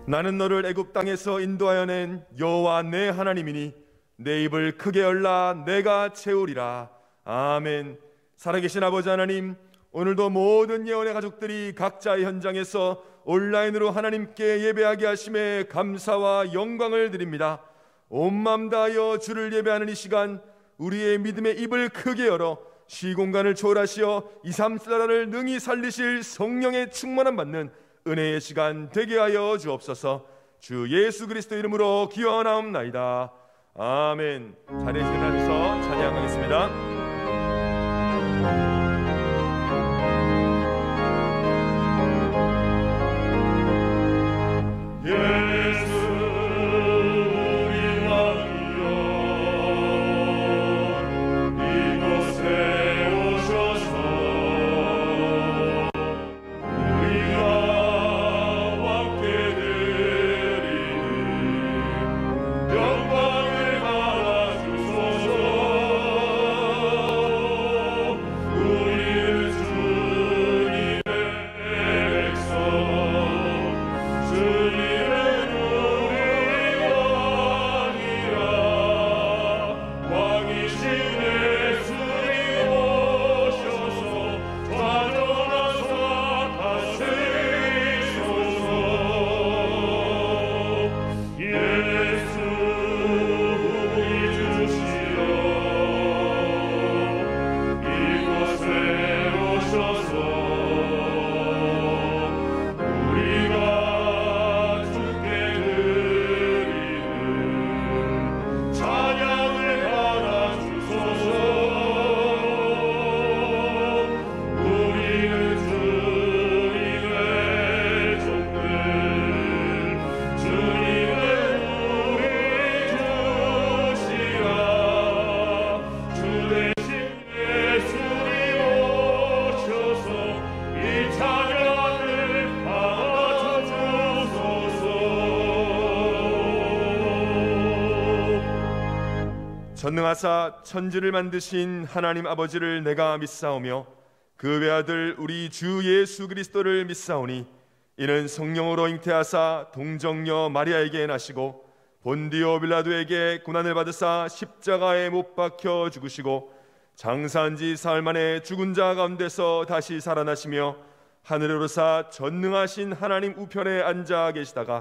나는 너를 애굽 땅에서 인도하여 낸 여호와 내 하나님이니 내 입을 크게 열라 내가 채우리라. 아멘. 살아계신 아버지 하나님, 오늘도 모든 예언의 가족들이 각자의 현장에서 온라인으로 하나님께 예배하게 하심에 감사와 영광을 드립니다. 온 마음 다하여 주를 예배하는 이 시간, 우리의 믿음의 입을 크게 열어 시공간을 초월하시어 2, 3나라를 능히 살리실 성령의 충만함 받는 은혜의 시간 되게 하여 주옵소서. 주 예수 그리스도 이름으로 기원하옵나이다. 아멘. 자리에 일어나셔서 찬양하겠습니다. 전능하사 천지를 만드신 하나님 아버지를 내가 믿사오며 그 외아들 우리 주 예수 그리스도를 믿사오니 이는 성령으로 잉태하사 동정녀 마리아에게 나시고 본디오 빌라도에게 고난을 받으사 십자가에 못 박혀 죽으시고 장사한 지 사흘 만에 죽은 자 가운데서 다시 살아나시며 하늘에 오르사 전능하신 하나님 우편에 앉아 계시다가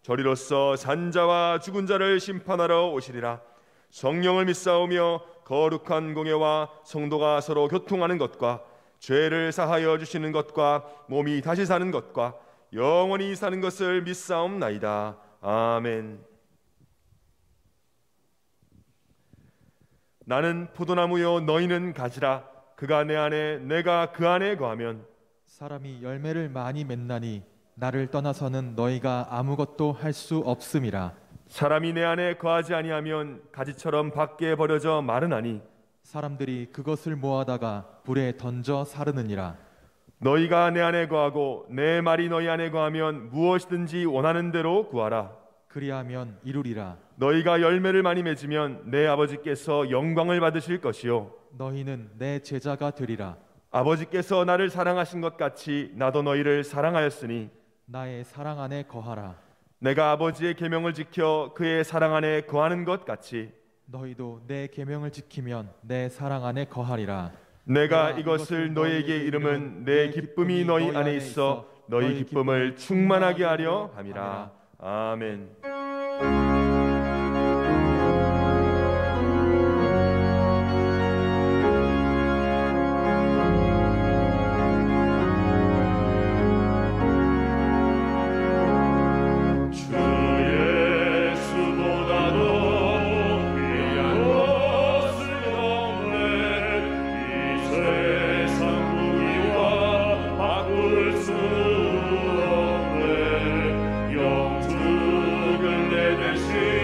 저리로서 산자와 죽은 자를 심판하러 오시리라. 성령을 믿사오며 거룩한 공예와 성도가 서로 교통하는 것과 죄를 사하여 주시는 것과 몸이 다시 사는 것과 영원히 사는 것을 믿사옵나이다. 아멘. 나는 포도나무요 너희는 가지라. 그가 내 안에 내가 그 안에 거하면 사람이 열매를 많이 맺나니 나를 떠나서는 너희가 아무것도 할 수 없음이라. 사람이 내 안에 거하지 아니하면 가지처럼 밖에 버려져 마르나니 사람들이 그것을 모아다가 불에 던져 사르느니라. 너희가 내 안에 거하고 내 말이 너희 안에 거하면 무엇이든지 원하는 대로 구하라. 그리하면 이루리라. 너희가 열매를 많이 맺으면 내 아버지께서 영광을 받으실 것이요 너희는 내 제자가 되리라. 아버지께서 나를 사랑하신 것 같이 나도 너희를 사랑하였으니 나의 사랑 안에 거하라. 내가 아버지의 계명을 지켜 그의 사랑 안에 거하는 것 같이 너희도 내 계명을 지키면 내 사랑 안에 거하리라. 내가 이것을 너희에게 이름은 내 기쁨이 너희 안에 있어 너희 기쁨을 충만하게 하려 함이라. 아멘. 영주를 내 대신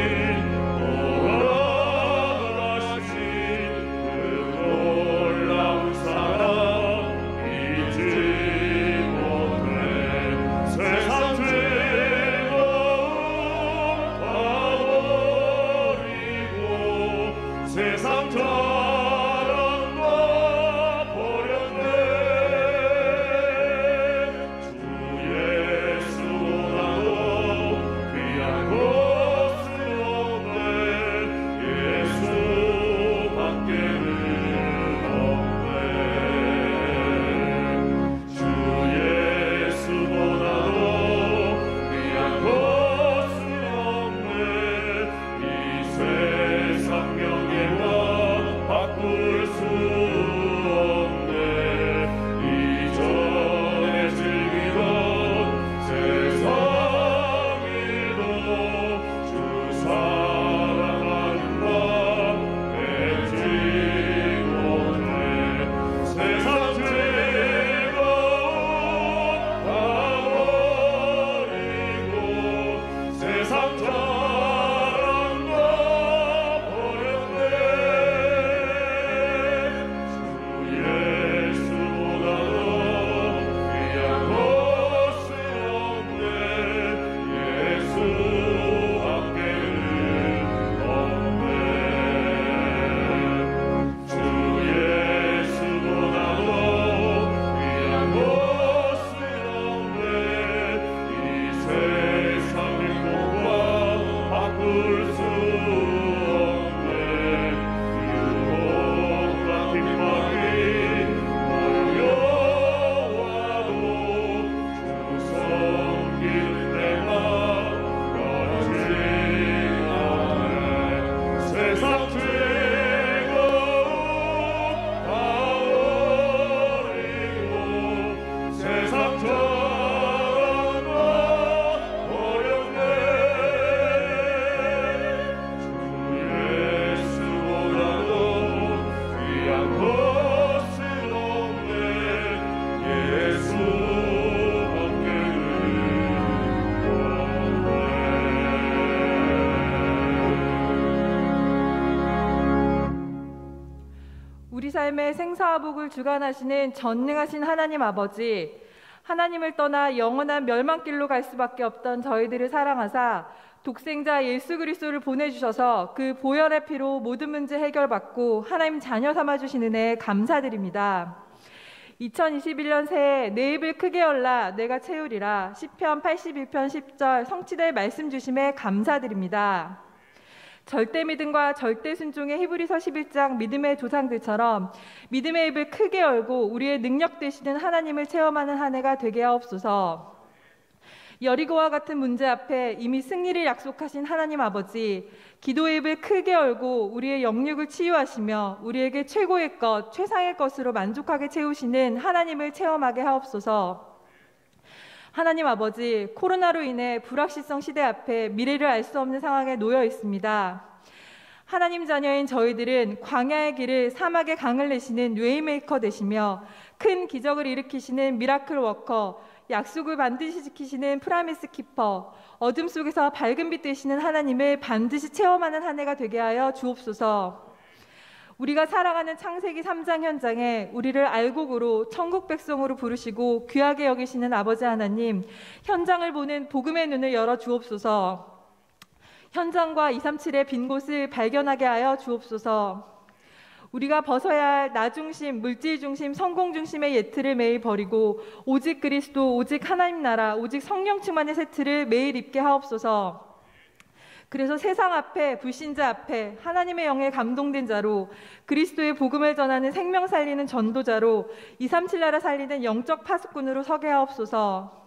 삶의 생사화복을 주관하시는 전능하신 하나님 아버지, 하나님을 떠나 영원한 멸망길로 갈 수밖에 없던 저희들을 사랑하사 독생자 예수 그리스도를 보내주셔서 그 보혈의 피로 모든 문제 해결받고 하나님 자녀 삼아주신 은혜에 감사드립니다. 2021년 새해 내 입을 크게 열라 내가 채우리라 시편 81편 10절 성취될 말씀 주심에 감사드립니다. 절대 믿음과 절대 순종의 히브리서 11장 믿음의 조상들처럼 믿음의 입을 크게 열고 우리의 능력 되시는 하나님을 체험하는 한 해가 되게 하옵소서. 여리고와 같은 문제 앞에 이미 승리를 약속하신 하나님 아버지, 기도의 입을 크게 열고 우리의 영육을 치유하시며 우리에게 최고의 것, 최상의 것으로 만족하게 채우시는 하나님을 체험하게 하옵소서. 하나님 아버지, 코로나로 인해 불확실성 시대 앞에 미래를 알 수 없는 상황에 놓여 있습니다. 하나님 자녀인 저희들은 광야의 길을 사막의 강을 내시는 웨이메이커 되시며 큰 기적을 일으키시는 미라클 워커, 약속을 반드시 지키시는 프라미스 키퍼, 어둠 속에서 밝은 빛 되시는 하나님을 반드시 체험하는 한 해가 되게 하여 주옵소서. 우리가 살아가는 창세기 3장 현장에 우리를 알곡으로 천국 백성으로 부르시고 귀하게 여기시는 아버지 하나님, 현장을 보는 복음의 눈을 열어 주옵소서. 현장과 237의 빈 곳을 발견하게 하여 주옵소서. 우리가 벗어야 할 나 중심, 물질 중심, 성공 중심의 예틀을 매일 버리고 오직 그리스도, 오직 하나님 나라, 오직 성령 충만의 세트를 매일 입게 하옵소서. 그래서 세상 앞에, 불신자 앞에 하나님의 영에 감동된 자로, 그리스도의 복음을 전하는 생명 살리는 전도자로, 237 나라 살리는 영적 파수꾼으로 서게 하옵소서.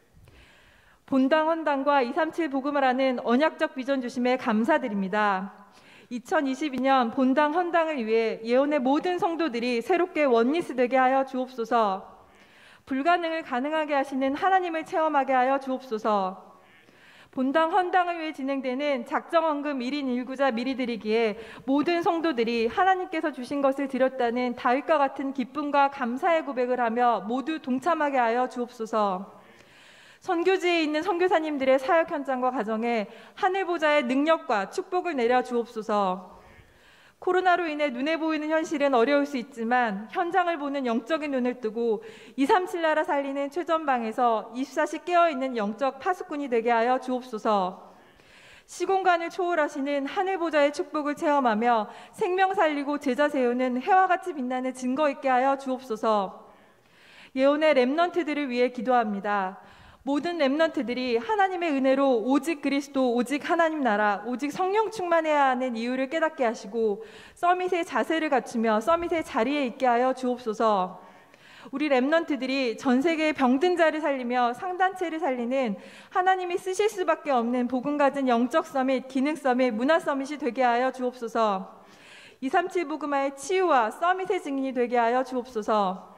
본당 헌당과 237 복음을 하는 언약적 비전 주심에 감사드립니다. 2022년 본당 헌당을 위해 예언의 모든 성도들이 새롭게 원리스 되게 하여 주옵소서. 불가능을 가능하게 하시는 하나님을 체험하게 하여 주옵소서. 본당 헌당을 위해 진행되는 작정헌금 1인 1구자 미리 드리기에 모든 성도들이 하나님께서 주신 것을 드렸다는 다윗과 같은 기쁨과 감사의 고백을 하며 모두 동참하게 하여 주옵소서. 선교지에 있는 선교사님들의 사역 현장과 가정에 하늘보좌의 능력과 축복을 내려 주옵소서. 코로나로 인해 눈에 보이는 현실은 어려울 수 있지만 현장을 보는 영적인 눈을 뜨고 237 나라 살리는 최전방에서 24시 깨어있는 영적 파수꾼이 되게 하여 주옵소서. 시공간을 초월하시는 하늘보좌의 축복을 체험하며 생명 살리고 제자 세우는 해와 같이 빛나는 증거 있게 하여 주옵소서. 예언의 렘넌트들을 위해 기도합니다. 모든 렘넌트들이 하나님의 은혜로 오직 그리스도, 오직 하나님 나라, 오직 성령 충만해야 하는 이유를 깨닫게 하시고 서밋의 자세를 갖추며 서밋의 자리에 있게 하여 주옵소서. 우리 렘넌트들이 전 세계의 병든 자를 살리며 상단체를 살리는 하나님이 쓰실 수밖에 없는 복음 가진 영적 서밋, 기능 서밋, 문화 서밋이 되게 하여 주옵소서. 237 복음화의 치유와 서밋의 증인이 되게 하여 주옵소서.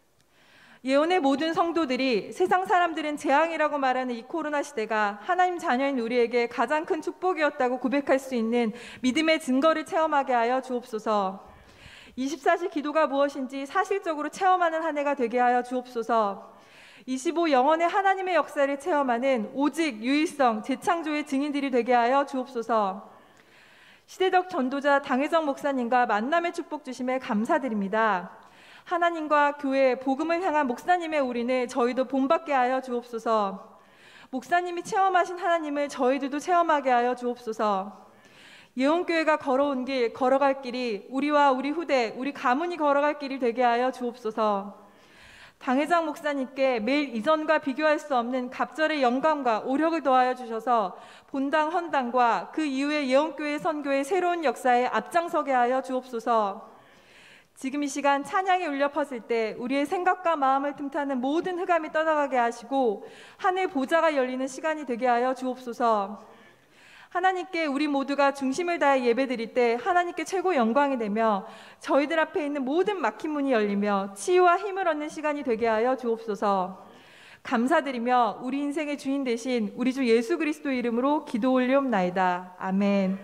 예언의 모든 성도들이 세상 사람들은 재앙이라고 말하는 이 코로나 시대가 하나님 자녀인 우리에게 가장 큰 축복이었다고 고백할 수 있는 믿음의 증거를 체험하게 하여 주옵소서. 24시 기도가 무엇인지 사실적으로 체험하는 한 해가 되게 하여 주옵소서. 25 영원의 하나님의 역사를 체험하는 오직 유일성, 재창조의 증인들이 되게 하여 주옵소서. 시대적 전도자 당혜정 목사님과 만남의 축복 주심에 감사드립니다. 하나님과 교회, 복음을 향한 목사님의 올인을 저희도 본받게 하여 주옵소서. 목사님이 체험하신 하나님을 저희들도 체험하게 하여 주옵소서. 예언교회가 걸어온 길, 걸어갈 길이 우리와 우리 후대, 우리 가문이 걸어갈 길이 되게 하여 주옵소서. 당회장 목사님께 매일 이전과 비교할 수 없는 갑절의 영감과 오력을 더하여 주셔서 본당 헌당과 그 이후의 예언교회 선교의 새로운 역사에 앞장서게 하여 주옵소서. 지금 이 시간 찬양이 울려 퍼질 때 우리의 생각과 마음을 틈타는 모든 흑암이 떠나가게 하시고 하늘 보좌가 열리는 시간이 되게 하여 주옵소서. 하나님께 우리 모두가 중심을 다해 예배드릴 때 하나님께 최고 영광이 되며 저희들 앞에 있는 모든 막힌 문이 열리며 치유와 힘을 얻는 시간이 되게 하여 주옵소서. 감사드리며 우리 인생의 주인 되신 우리 주 예수 그리스도 이름으로 기도 올리옵나이다. 아멘.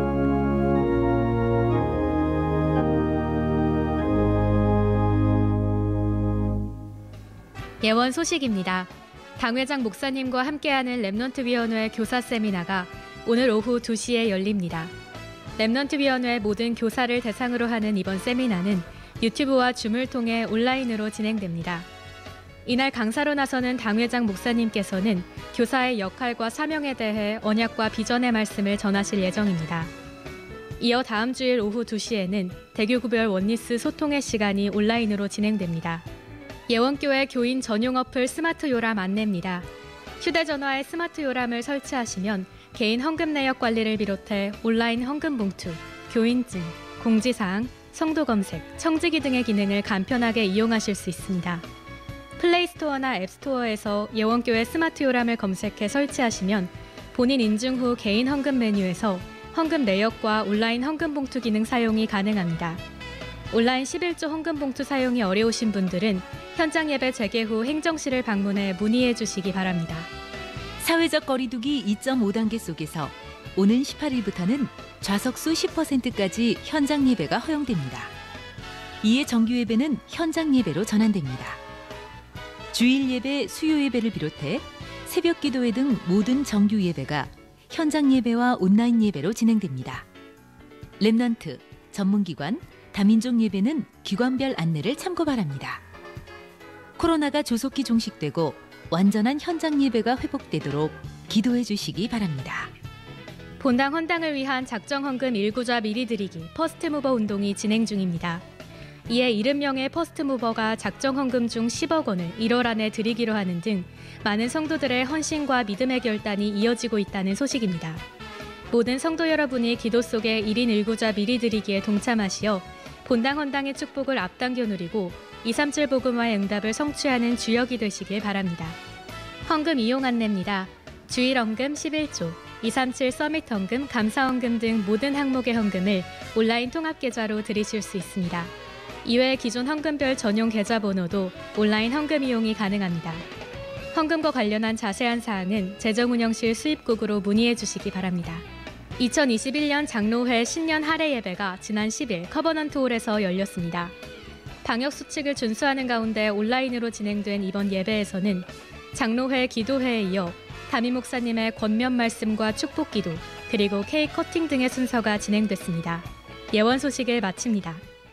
예원 소식입니다. 당회장 목사님과 함께하는 렘넌트위원회 교사 세미나가 오늘 오후 2시에 열립니다. 렘넌트위원회 모든 교사를 대상으로 하는 이번 세미나는 유튜브와 줌을 통해 온라인으로 진행됩니다. 이날 강사로 나서는 당회장 목사님께서는 교사의 역할과 사명에 대해 언약과 비전의 말씀을 전하실 예정입니다. 이어 다음 주일 오후 2시에는 대교구별 원리스 소통의 시간이 온라인으로 진행됩니다. 예원교회 교인 전용 어플 스마트 요람 안내입니다. 휴대전화에 스마트 요람을 설치하시면 개인 헌금 내역 관리를 비롯해 온라인 헌금 봉투, 교인증, 공지사항, 성도 검색, 청지기 등의 기능을 간편하게 이용하실 수 있습니다. 플레이스토어나 앱스토어에서 예원교회 스마트 요람을 검색해 설치하시면 본인 인증 후 개인 헌금 메뉴에서 헌금 내역과 온라인 헌금 봉투 기능 사용이 가능합니다. 온라인 11조 헌금 봉투 사용이 어려우신 분들은 현장 예배 재개 후 행정실을 방문해 문의해 주시기 바랍니다. 사회적 거리두기 2.5단계 속에서 오는 18일부터는 좌석수 10%까지 현장 예배가 허용됩니다. 이에 정규 예배는 현장 예배로 전환됩니다. 주일 예배, 수요 예배를 비롯해 새벽 기도회 등 모든 정규 예배가 현장 예배와 온라인 예배로 진행됩니다. 렘넌트, 전문기관, 다민족 예배는 기관별 안내를 참고 바랍니다. 코로나가 조속히 종식되고 완전한 현장 예배가 회복되도록 기도해 주시기 바랍니다. 본당 헌당을 위한 작정 헌금 1구좌 미리 드리기 퍼스트무버 운동이 진행 중입니다. 이에 70명의 퍼스트무버가 작정 헌금 중 10억 원을 1월 안에 드리기로 하는 등 많은 성도들의 헌신과 믿음의 결단이 이어지고 있다는 소식입니다. 모든 성도 여러분이 기도 속에 1인 1구좌 미리 드리기에 동참하시어 본당 헌당의 축복을 앞당겨 누리고 237 복음화의 응답을 성취하는 주역이 되시길 바랍니다. 헌금 이용 안내입니다. 주일 헌금 11조, 237 서밋 헌금, 감사 헌금 등 모든 항목의 헌금을 온라인 통합 계좌로 드리실 수 있습니다. 이외에 기존 헌금별 전용 계좌번호도 온라인 헌금 이용이 가능합니다. 헌금과 관련한 자세한 사항은 재정운영실 수입국으로 문의해 주시기 바랍니다. 2021년 장로회 신년 할애 예배가 지난 10일 커버넌트홀에서 열렸습니다. 방역수칙을 준수하는 가운데 온라인으로 진행된 이번 예배에서는 장로회 기도회에 이어 담임 목사님의 권면 말씀과 축복 기도, 그리고 케이크 커팅 등의 순서가 진행됐습니다. 예원 소식을 마칩니다.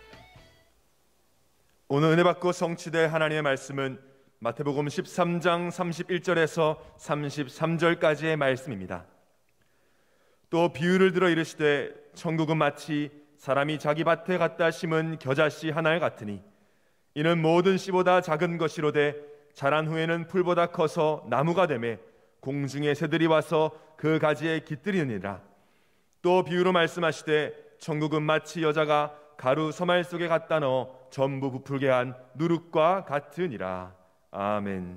오늘 은혜 받고 성취될 하나님의 말씀은 마태복음 13장 31절에서 33절까지의 말씀입니다. 또 비유를 들어 이르시되 천국은 마치 사람이 자기 밭에 갖다 심은 겨자씨 하나 같으니 이는 모든 씨보다 작은 것이로되 자란 후에는 풀보다 커서 나무가 되매 공중의 새들이 와서 그 가지에 깃들이느니라. 또 비유로 말씀하시되 천국은 마치 여자가 가루 서말 속에 갖다 넣어 전부 부풀게 한 누룩과 같으니라. 아멘.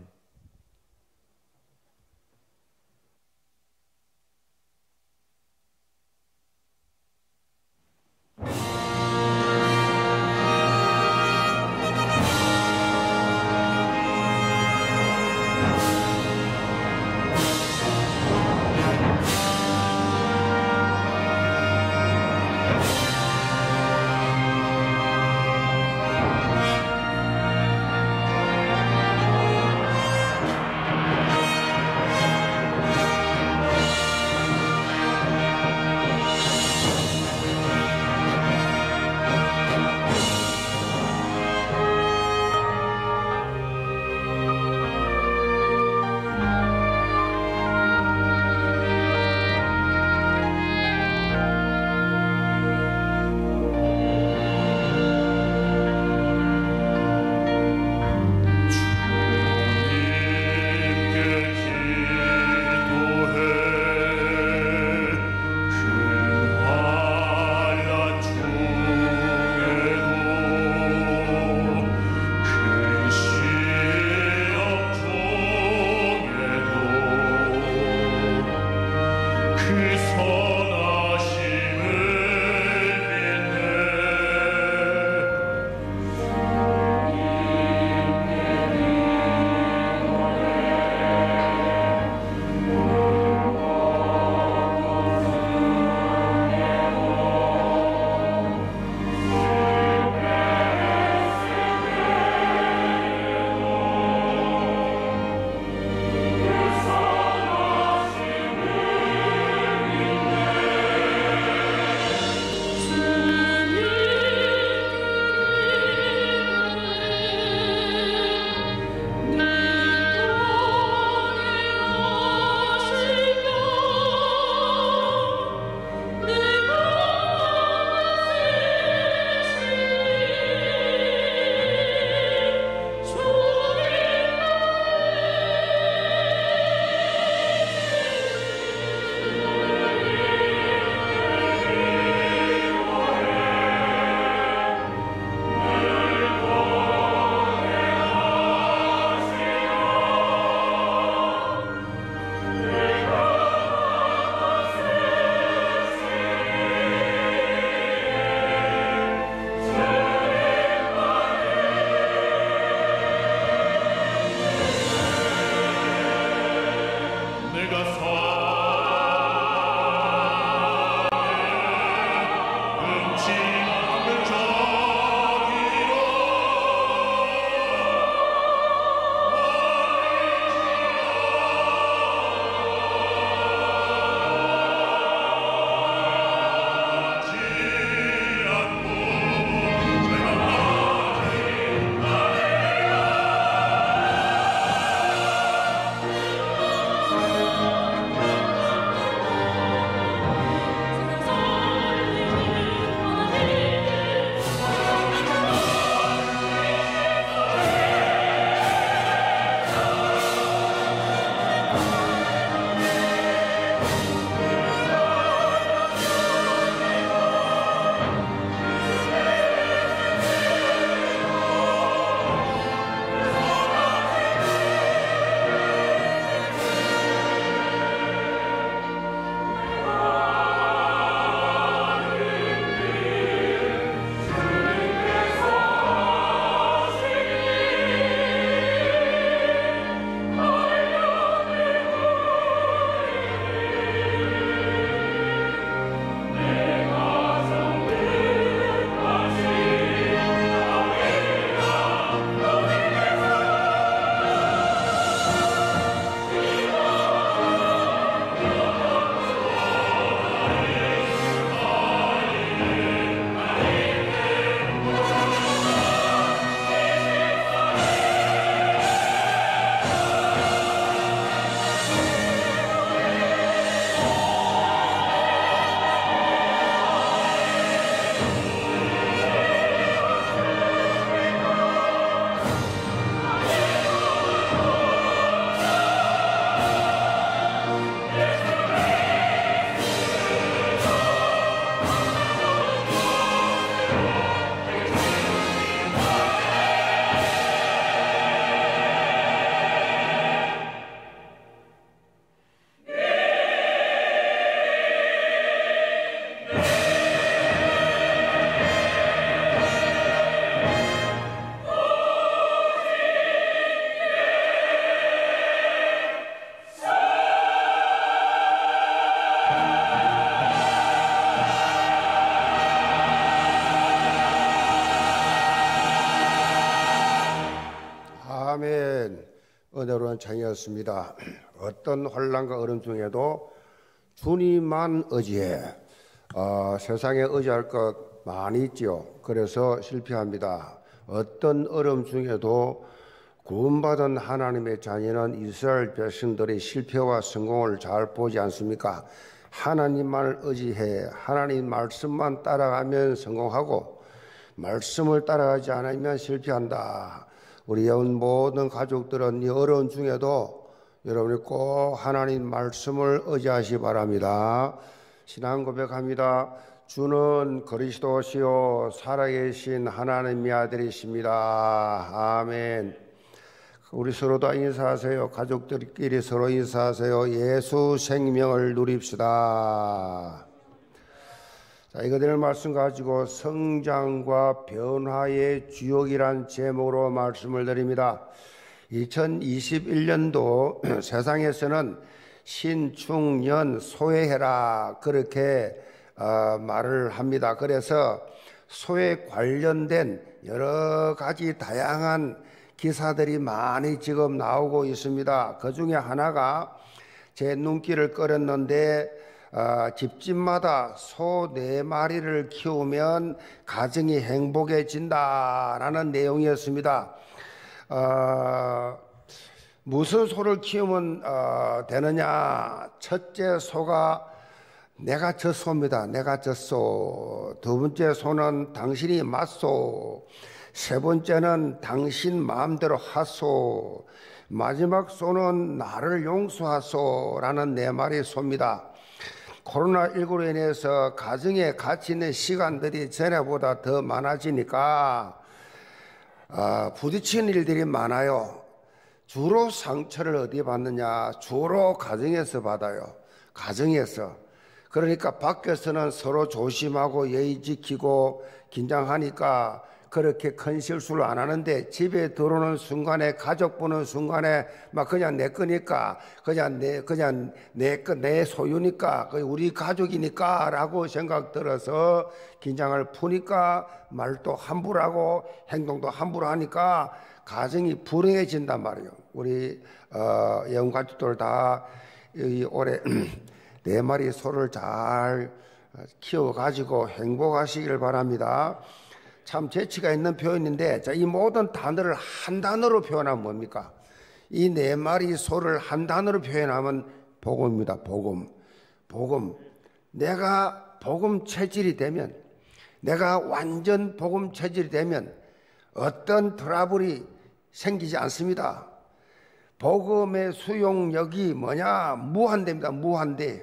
아멘. 은혜로운 찬양이었습니다. 어떤 환난과 어려움 중에도 주님만 의지해. 세상에 의지할 것 많이 있지요. 그래서 실패합니다. 어떤 어려움 중에도 구원받은 하나님의 자녀는 이스라엘 백성들의 실패와 성공을 잘 보지 않습니까? 하나님만 의지해. 하나님 말씀만 따라가면 성공하고 말씀을 따라가지 않으면 실패한다. 우리 온 모든 가족들은 이 어려운 중에도 여러분이 꼭 하나님 말씀을 의지하시기 바랍니다. 신앙 고백합니다. 주는 그리스도시요 살아계신 하나님의 아들이십니다. 아멘. 우리 서로 다 인사하세요. 가족들끼리 서로 인사하세요. 예수 생명을 누립시다. 자, 이거들 말씀 가지고 성장과 변화의 주역이란 제목으로 말씀을 드립니다. 2021년도 세상에서는 신중년 소외해라 그렇게 말을 합니다. 그래서 소외 관련된 여러 가지 다양한 기사들이 많이 지금 나오고 있습니다. 그 중에 하나가 제 눈길을 끌었는데 집집마다 소 4마리를 키우면 가정이 행복해진다라는 내용이었습니다. 무슨 소를 키우면 되느냐? 첫째 소가 내가 젖소입니다. 내가 젖소. 두 번째 소는 당신이 맞소. 세 번째는 당신 마음대로 하소. 마지막 소는 나를 용서하소라는 4마리 소입니다. 코로나19로 인해서 가정에 같이 있는 시간들이 전에보다 더 많아지니까 부딪히는 일들이 많아요. 주로 상처를 어디에 받느냐? 주로 가정에서 받아요. 가정에서. 그러니까 밖에서는 서로 조심하고 예의 지키고 긴장하니까 그렇게 큰 실수를 안 하는데 집에 들어오는 순간에 가족 보는 순간에 막 그냥 내 거니까 그냥 내 소유니까 우리 가족이니까라고 생각 들어서 긴장을 푸니까 말도 함부로 하고 행동도 함부로 하니까 가정이 불행해진단 말이에요. 우리 영혼 가족들 다 올해 4마리 소를 잘 키워가지고 행복하시길 바랍니다. 참 재치가 있는 표현인데, 자, 이 모든 단어를 한 단어로 표현하면 뭡니까? 이 4마리 소를 한 단어로 표현하면 복음입니다. 복음. 복음. 내가 복음 체질이 되면, 내가 완전 복음 체질이 되면 어떤 트러블이 생기지 않습니다. 복음의 수용력이 뭐냐? 무한대입니다. 무한대.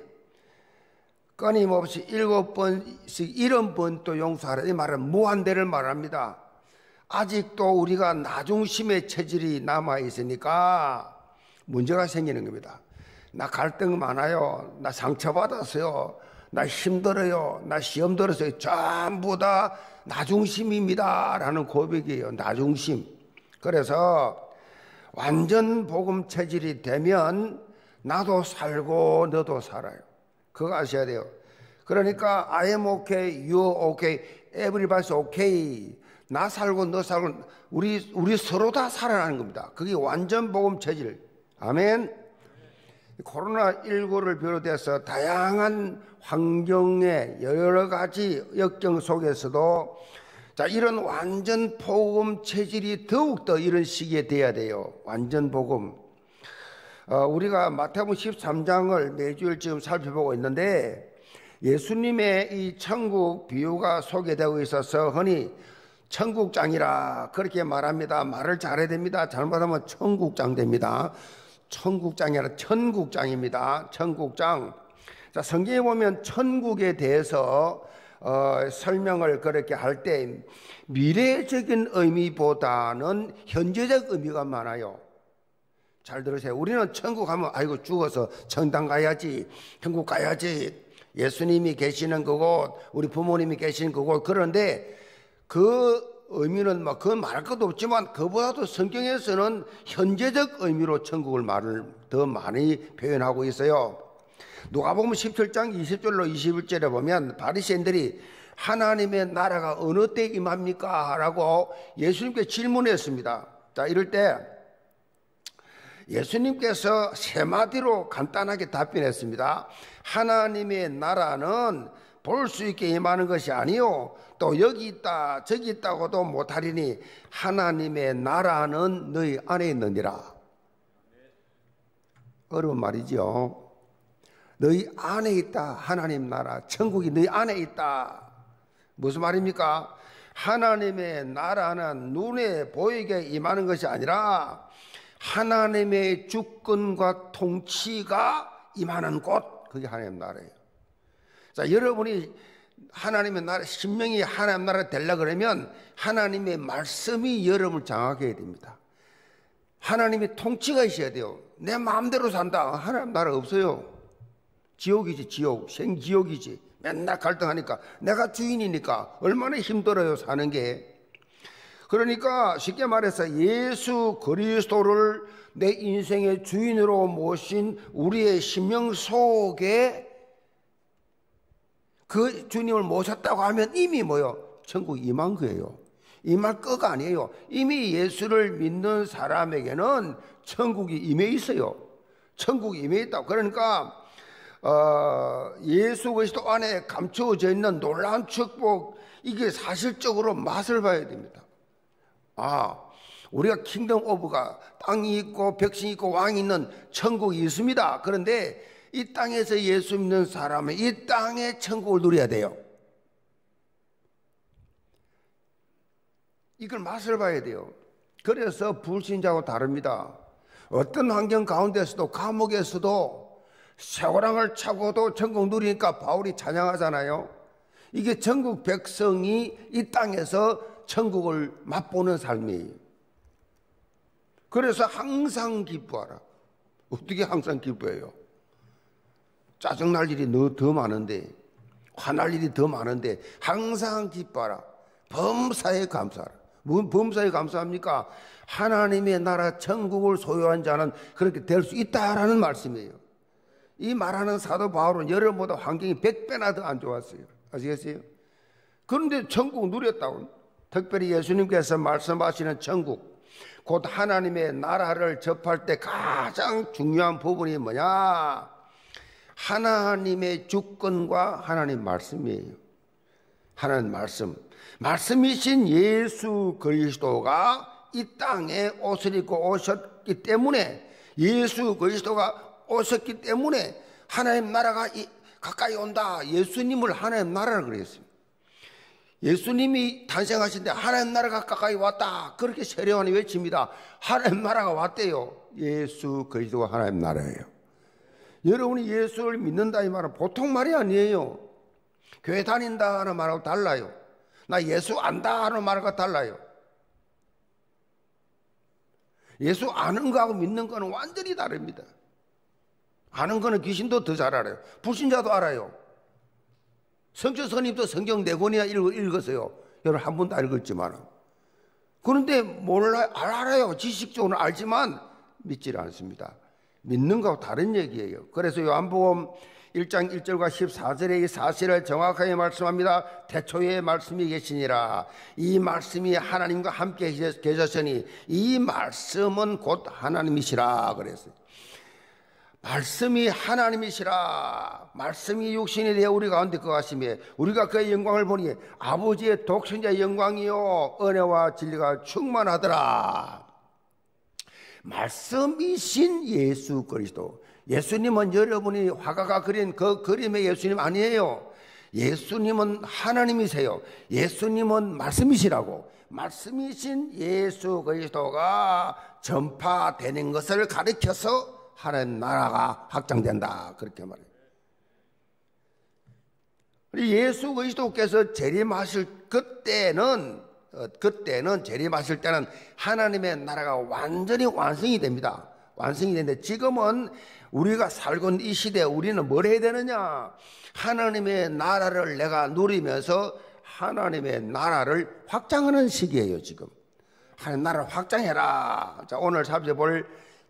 끊임없이 7번씩 70번도 용서하라. 이 말은 무한대를 말합니다. 아직도 우리가 나중심의 체질이 남아있으니까 문제가 생기는 겁니다. 나 갈등 많아요. 나 상처받았어요. 나 힘들어요. 나 시험 들었어요. 전부 다 나중심입니다 라는 고백이에요. 나중심. 그래서 완전 복음 체질이 되면 나도 살고 너도 살아요. 그거 아셔야 돼요. 그러니까 I am okay, you okay, everybody's okay. 나 살고 너 살고 우리 서로 다 살아나는 겁니다. 그게 완전 복음 체질. 아멘. 코로나19를 비롯해서 다양한 환경의 여러 가지 역경 속에서도 자, 이런 완전 복음 체질이 더욱더 이런 시기에 돼야 돼요. 완전 복음. 우리가 마태복음 13장을 매주일 지금 살펴보고 있는데 예수님의 이 천국 비유가 소개되고 있어서 흔히 천국장이라 그렇게 말합니다. 말을 잘해야 됩니다. 잘못하면 천국장 됩니다. 천국장이 아니라 천국장입니다. 천국장. 자, 성경에 보면 천국에 대해서 설명을 그렇게 할 때 미래적인 의미보다는 현재적 의미가 많아요. 잘 들으세요. 우리는 천국 하면 아이고 죽어서 천당 가야지, 천국 가야지, 예수님이 계시는 그곳, 우리 부모님이 계시는 그곳. 그런데 그 의미는 막 그건 말할 것도 없지만 그보다도 성경에서는 현재적 의미로 천국을 말을 더 많이 표현하고 있어요. 누가복음 17장 20절로 21절에 보면 바리새인들이 하나님의 나라가 어느 때 임합니까? 라고 예수님께 질문했습니다. 자, 이럴 때 예수님께서 세 마디로 간단하게 답변했습니다. 하나님의 나라는 볼 수 있게 임하는 것이 아니요 또 여기 있다 저기 있다고도 못하리니 하나님의 나라는 너희 안에 있느니라. 어려운 말이죠. 너희 안에 있다. 하나님 나라 천국이 너희 안에 있다. 무슨 말입니까? 하나님의 나라는 눈에 보이게 임하는 것이 아니라 하나님의 주권과 통치가 임하는 곳, 그게 하나님의 나라예요. 자, 여러분이 하나님의 나라, 신명이 하나님의 나라가 되려고 그러면 하나님의 말씀이 여러분을 장악해야 됩니다. 하나님의 통치가 있어야 돼요. 내 마음대로 산다. 하나님 나라 없어요. 지옥이지, 지옥. 생지옥이지. 맨날 갈등하니까. 내가 주인이니까 얼마나 힘들어요, 사는 게. 그러니까 쉽게 말해서 예수 그리스도를 내 인생의 주인으로 모신 우리의 심령 속에 그 주님을 모셨다고 하면 이미 뭐요? 천국이 임한 거예요. 임할 거가 아니에요. 이미 예수를 믿는 사람에게는 천국이 임해 있어요. 천국이 임해 있다고. 그러니까 예수 그리스도 안에 감추어져 있는 놀라운 축복, 이게 사실적으로 맛을 봐야 됩니다. 아, 우리가 킹덤 오브가 땅이 있고 백성이 있고 왕이 있는 천국이 있습니다. 그런데 이 땅에서 예수 믿는 사람은 이 땅의 천국을 누려야 돼요. 이걸 맛을 봐야 돼요. 그래서 불신자하고 다릅니다. 어떤 환경 가운데서도 감옥에서도 쇠고랑을 차고도 천국 누리니까 바울이 찬양하잖아요. 이게 천국 백성이 이 땅에서 천국을 맛보는 삶이에요. 그래서 항상 기뻐하라. 어떻게 항상 기뻐해요? 짜증날 일이 더 많은데, 화날 일이 더 많은데 항상 기뻐하라. 범사에 감사하라. 무슨 범사에 감사합니까? 하나님의 나라 천국을 소유한 자는 그렇게 될 수 있다라는 말씀이에요. 이 말하는 사도 바울은 여러분보다 환경이 100배나 더 안 좋았어요. 아시겠어요? 그런데 천국 누렸다고. 특별히 예수님께서 말씀하시는 천국, 곧 하나님의 나라를 접할 때 가장 중요한 부분이 뭐냐? 하나님의 주권과 하나님 말씀이에요. 하나님 말씀. 말씀이신 예수 그리스도가 이 땅에 옷을 입고 오셨기 때문에, 예수 그리스도가 오셨기 때문에 하나님 나라가 가까이 온다. 예수님을 하나님 나라라 그랬어요. 예수님이 탄생하신 데 하나님 나라가 가까이 왔다. 그렇게 세례요한이 외칩니다. 하나님 나라가 왔대요. 예수 그리스도가 하나님 나라예요. 여러분이 예수를 믿는다 이 말은 보통 말이 아니에요. 교회 다닌다 하는 말하고 달라요. 나 예수 안다 하는 말과 달라요. 예수 아는 거하고 믿는 거는 완전히 다릅니다. 아는 거는 귀신도 더 잘 알아요. 불신자도 알아요. 성철 스님도 성경 4권이나 읽었어요. 여러분 한 번도 안 읽었지만. 그런데 몰라요. 알아요. 지식적으로 알지만 믿질 않습니다. 믿는 거하고 다른 얘기예요. 그래서 요한복음 1장 1절과 14절에 이 사실을 정확하게 말씀합니다. 태초에 말씀이 계시니라. 이 말씀이 하나님과 함께 계셨으니 이 말씀은 곧 하나님이시라 그랬어요. 말씀이 하나님이시라. 말씀이 육신이 되어 우리 가운데 거하시며 우리가 그의 영광을 보니 아버지의 독생자의 영광이요 은혜와 진리가 충만하더라. 말씀이신 예수 그리스도. 예수님은 여러분이 화가가 그린 그 그림의 예수님 아니에요. 예수님은 하나님이세요. 예수님은 말씀이시라고. 말씀이신 예수 그리스도가 전파되는 것을 가리켜서 하나님 나라가 확장된다. 그렇게 말해요. 예수 그리스도께서 재림하실 그때는 재림하실 때는 하나님의 나라가 완전히 완성이 됩니다. 완성이 되는데 지금은 우리가 살고 있는 이 시대에 우리는 뭘 해야 되느냐? 하나님의 나라를 내가 누리면서 하나님의 나라를 확장하는 시기예요. 지금 하나님 나라를 확장해라. 자, 오늘 살펴볼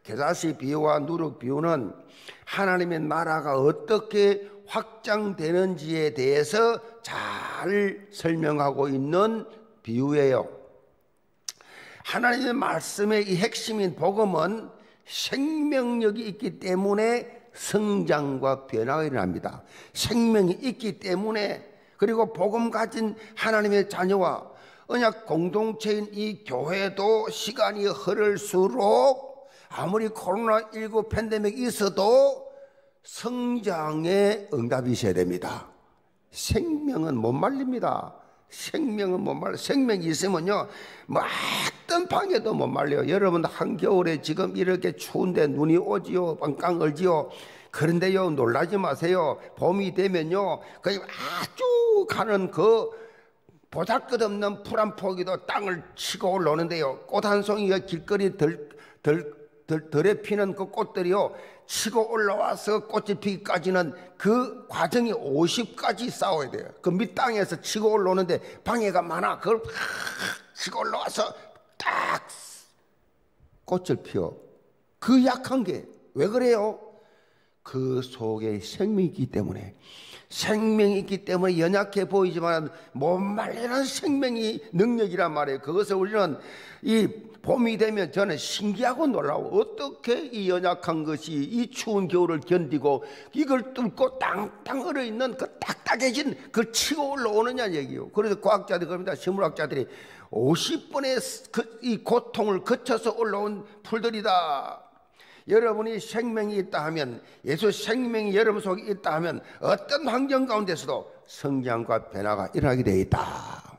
겨자씨 비유와 누룩 비유는 하나님의 나라가 어떻게 확장되는지에 대해서 잘 설명하고 있는 비유예요. 하나님의 말씀의 이 핵심인 복음은 생명력이 있기 때문에 성장과 변화가 일어납니다. 생명이 있기 때문에, 그리고 복음 가진 하나님의 자녀와 언약 공동체인 이 교회도 시간이 흐를수록 아무리 코로나19 팬데믹이 있어도 성장의 응답이 있어야 됩니다. 생명은 못 말립니다. 생명은 못 말려. 생명이 있으면요, 뭐 어떤 방에도 못 말려요. 여러분, 한겨울에 지금 이렇게 추운데 눈이 오지요, 빵빵 얼지요. 그런데요, 놀라지 마세요. 봄이 되면요, 거의 아주 가는 그 보잘것없는 풀 한 포기도 땅을 치고 올라오는데요, 꽃 한 송이가 길거리 덜에 피는 그 꽃들이요, 치고 올라와서 꽃이 피기까지는 그 과정이 50까지 싸워야 돼요. 그 밑땅에서 치고 올라오는데 방해가 많아. 그걸 치고 올라와서 딱 꽃을 피워. 그 약한 게 왜 그래요? 그 속에 생명이 있기 때문에. 생명이 있기 때문에 연약해 보이지만 못 말리는 생명이 능력이란 말이에요. 그것을 우리는 이 봄이 되면 저는 신기하고 놀라워. 어떻게 이 연약한 것이 이 추운 겨울을 견디고 이걸 뚫고 땅땅 얼어있는 그 딱딱해진 그걸 치고 올라오느냐는 얘기예요. 그래서 과학자들이 그럽니다. 식물학자들이 50번의 이 고통을 거쳐서 올라온 풀들이다. 여러분이 생명이 있다 하면, 예수 생명이 여러분 속에 있다 하면 어떤 환경 가운데서도 성장과 변화가 일어나게 되어 있다.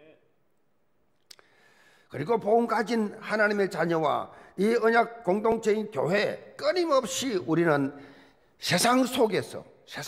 그리고 복음 가진 하나님의 자녀와 이 언약 공동체인 교회, 끊임없이 우리는 세상 속에서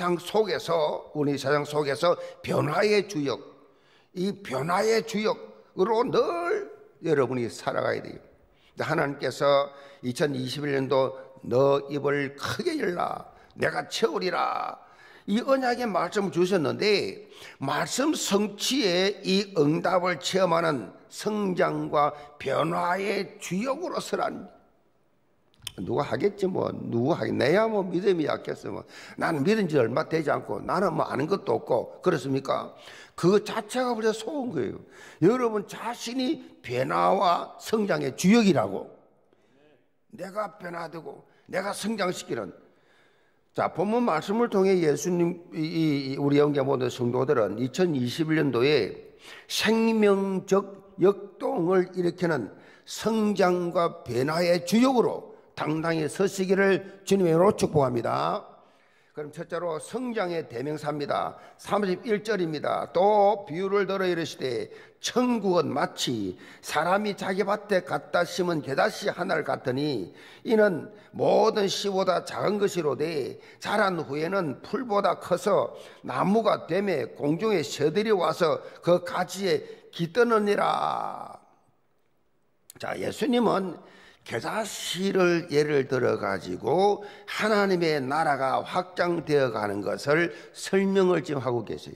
변화의 주역, 이 변화의 주역으로 늘 여러분이 살아가야 돼요. 하나님께서 2021년도 너 입을 크게 열라, 내가 채우리라, 이 언약의 말씀을 주셨는데, 말씀 성취의 이 응답을 체험하는 성장과 변화의 주역으로 서란. 누가 하겠지 뭐. 누가 하겠. 내야 뭐 믿음이 약했어. 뭐. 나는 믿은 지 얼마 되지 않고 나는 뭐 아는 것도 없고 그렇습니까? 그 자체가 우리가 속은 거예요. 여러분 자신이 변화와 성장의 주역이라고. 내가 변화되고 내가 성장시키는. 자, 본문 말씀을 통해 예수님, 우리 영계 모든 성도들은 2021년도에 생명적 역동을 일으키는 성장과 변화의 주역으로 당당히 서시기를 주님의 이름으로 축복합니다. 그럼 첫째로 성장의 대명사입니다. 31절입니다. 또 비유를 들어 이르시되 천국은 마치 사람이 자기 밭에 갖다 심은 겨자씨 하나를 같으니 이는 모든 씨보다 작은 것이로되 자란 후에는 풀보다 커서 나무가 되매 공중의 새들이 와서 그 가지에 깃드느니라. 자, 예수님은 겨자씨를 예를 들어 가지고 하나님의 나라가 확장되어 가는 것을 설명을 지금 하고 계세요.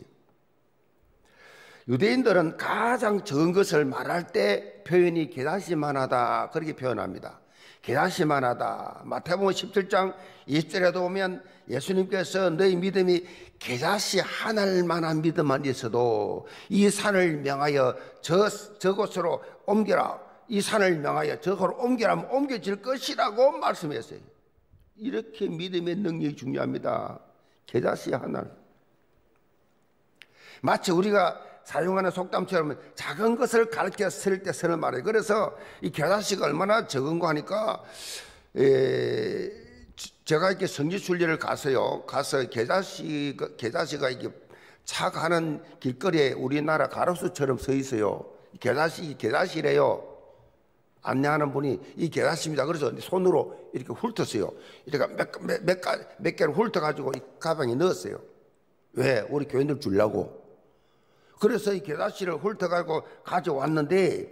유대인들은 가장 적은 것을 말할 때 표현이 겨자씨만하다 그렇게 표현합니다. 겨자씨만하다. 마태복음 17장 20절에도 보면 예수님께서 너희 믿음이 겨자씨 하나만한 믿음만 있어도 이 산을 명하여 저곳으로 옮겨라. 이 산을 명하여 저곳으로 옮겨라면 옮겨질 것이라고 말씀했어요. 이렇게 믿음의 능력이 중요합니다. 겨자씨 하나. 마치 우리가 사용하는 속담처럼 작은 것을 가르쳐 쓸 때 쓰는 말이에요. 그래서 이 겨자씨가 얼마나 적은 거 하니까 제가 이렇게 성지순례를 가서요. 가서 겨자씨가 이렇게 차 가는 길거리에 우리나라 가로수처럼 서 있어요. 겨자씨래요. 안내하는 분이 이 겨자씨입니다. 그래서 손으로 이렇게 훑었어요. 이렇게 몇 개를 훑어가지고 이 가방에 넣었어요. 왜? 우리 교인들 주려고. 그래서 이 겨자씨를 훑어가지고 가져왔는데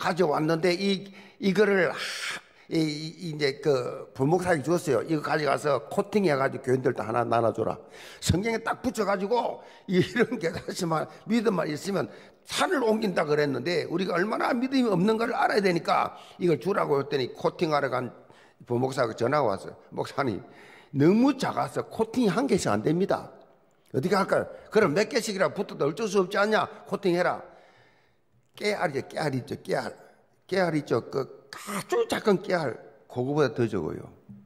이거를 이제 그 부목사에게 줬어요. 이거 가져가서 코팅해가지고 교인들도 하나 나눠줘라. 성경에 딱 붙여가지고 이런 겨자씨만 믿음만 있으면 산을 옮긴다 그랬는데 우리가 얼마나 믿음이 없는 걸 알아야 되니까 이걸 주라고 했더니 코팅하러 간 부목사가 전화가 왔어요. 목사님, 너무 작아서 코팅이 한 개씩 안 됩니다. 어떻게 할까요? 그럼 몇 개씩이라 붙어도 어쩔 수 없지 않냐? 코팅해라. 깨알이죠, 깨알 있죠, 깨알. 깨알 있죠. 그 아주 작은 깨알. 그거보다 더 적어요.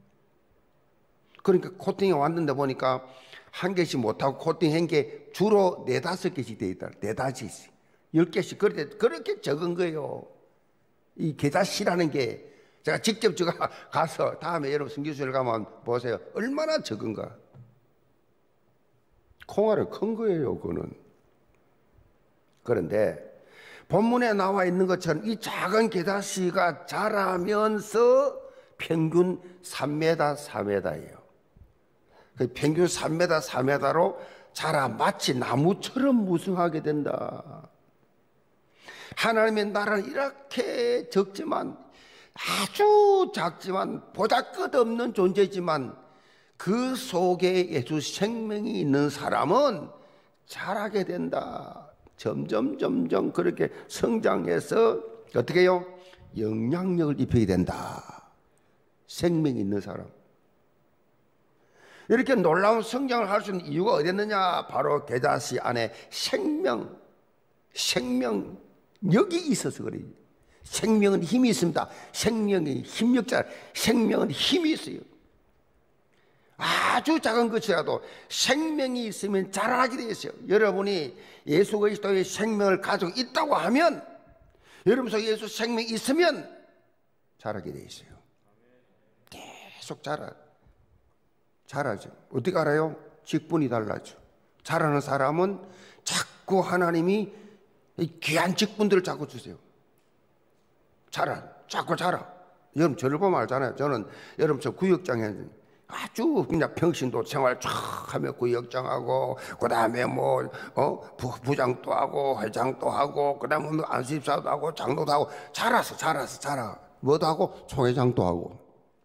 그러니까 코팅이 왔는데 보니까 한 개씩 못하고 코팅한 게 주로 4-5개씩 되어 있다. 4-5개씩. 10개씩. 그렇게 적은 거예요. 이 계자씨라는 게 제가 직접 제가 가서 다음에 여러분 선교수를 가면 보세요. 얼마나 적은가. 콩알은 큰 거예요, 그거는. 그런데 본문에 나와 있는 것처럼 이 작은 계자씨가 자라면서 평균 3m, 4m예요. 평균 3m, 4m로 자라 마치 나무처럼 무성하게 된다. 하나님의 나라는 이렇게 적지만, 아주 작지만 보잘것없는 존재지만 그 속에 예수 생명이 있는 사람은 자라게 된다. 점점 그렇게 성장해서 어떻게 해요? 영향력을 입히게 된다. 생명이 있는 사람. 이렇게 놀라운 성장을 할 수 있는 이유가 어디 있느냐? 바로 계자씨 안에 생명력이 있어서 그래요. 생명은 힘이 있습니다. 생명이 힘력자, 생명은 힘이 있어요. 아주 작은 것이라도 생명이 있으면 자라게 되어 있어요. 여러분이 예수 그리스도의 생명을 가지고 있다고 하면, 여러분 속에 예수 생명이 있으면 자라게 되어 있어요. 계속 자라죠. 어떻게 알아요? 직분이 달라져. 자라는 사람은 자꾸 하나님이 귀한 직분들을 자꾸 주세요. 자꾸 자라. 여러분 저를 보면 알잖아요. 저는 여러분 저 구역장에 아주 그냥 평신도 생활 쫙 하며 구역장하고, 그 다음에 부장도 하고 회장도 하고, 그 다음에 안수집사도 하고 장로도 하고, 자라. 뭐도 하고 총회장도 하고.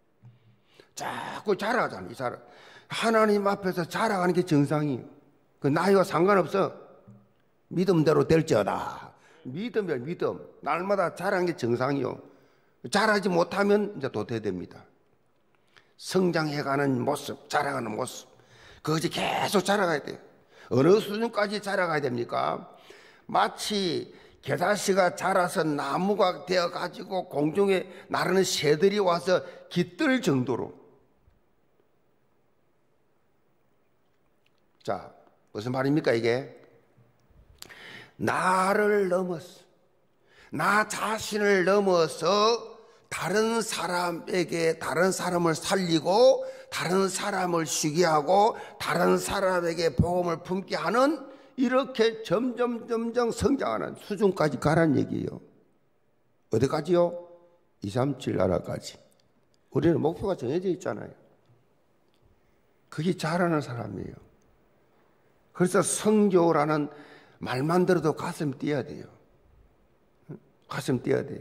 자꾸 자라잖아요. 이 사람 하나님 앞에서 자라가는 게 정상이에요. 그 나이와 상관없어. 믿음대로 될지어다. 믿음. 날마다 자라는 게 정상이요. 자라지 못하면 이제 도태됩니다. 성장해가는 모습, 자라가는 모습, 그것이 계속 자라가야 돼요. 어느 수준까지 자라가야 됩니까? 마치 계자씨가 자라서 나무가 되어가지고 공중에 나르는 새들이 와서 깃들 정도로. 자, 무슨 말입니까 이게? 나를 넘어서, 나 자신을 넘어서 다른 사람에게, 다른 사람을 살리고 다른 사람을 쉬게 하고 다른 사람에게 복음을 품게 하는, 이렇게 점점 성장하는 수준까지 가라는 얘기예요. 어디까지요? 237 나라까지. 우리는 목표가 정해져 있잖아요. 그게 잘하는 사람이에요. 그래서 성교라는 말만 들어도 가슴 뛰어야 돼요. 가슴 뛰어야 돼요.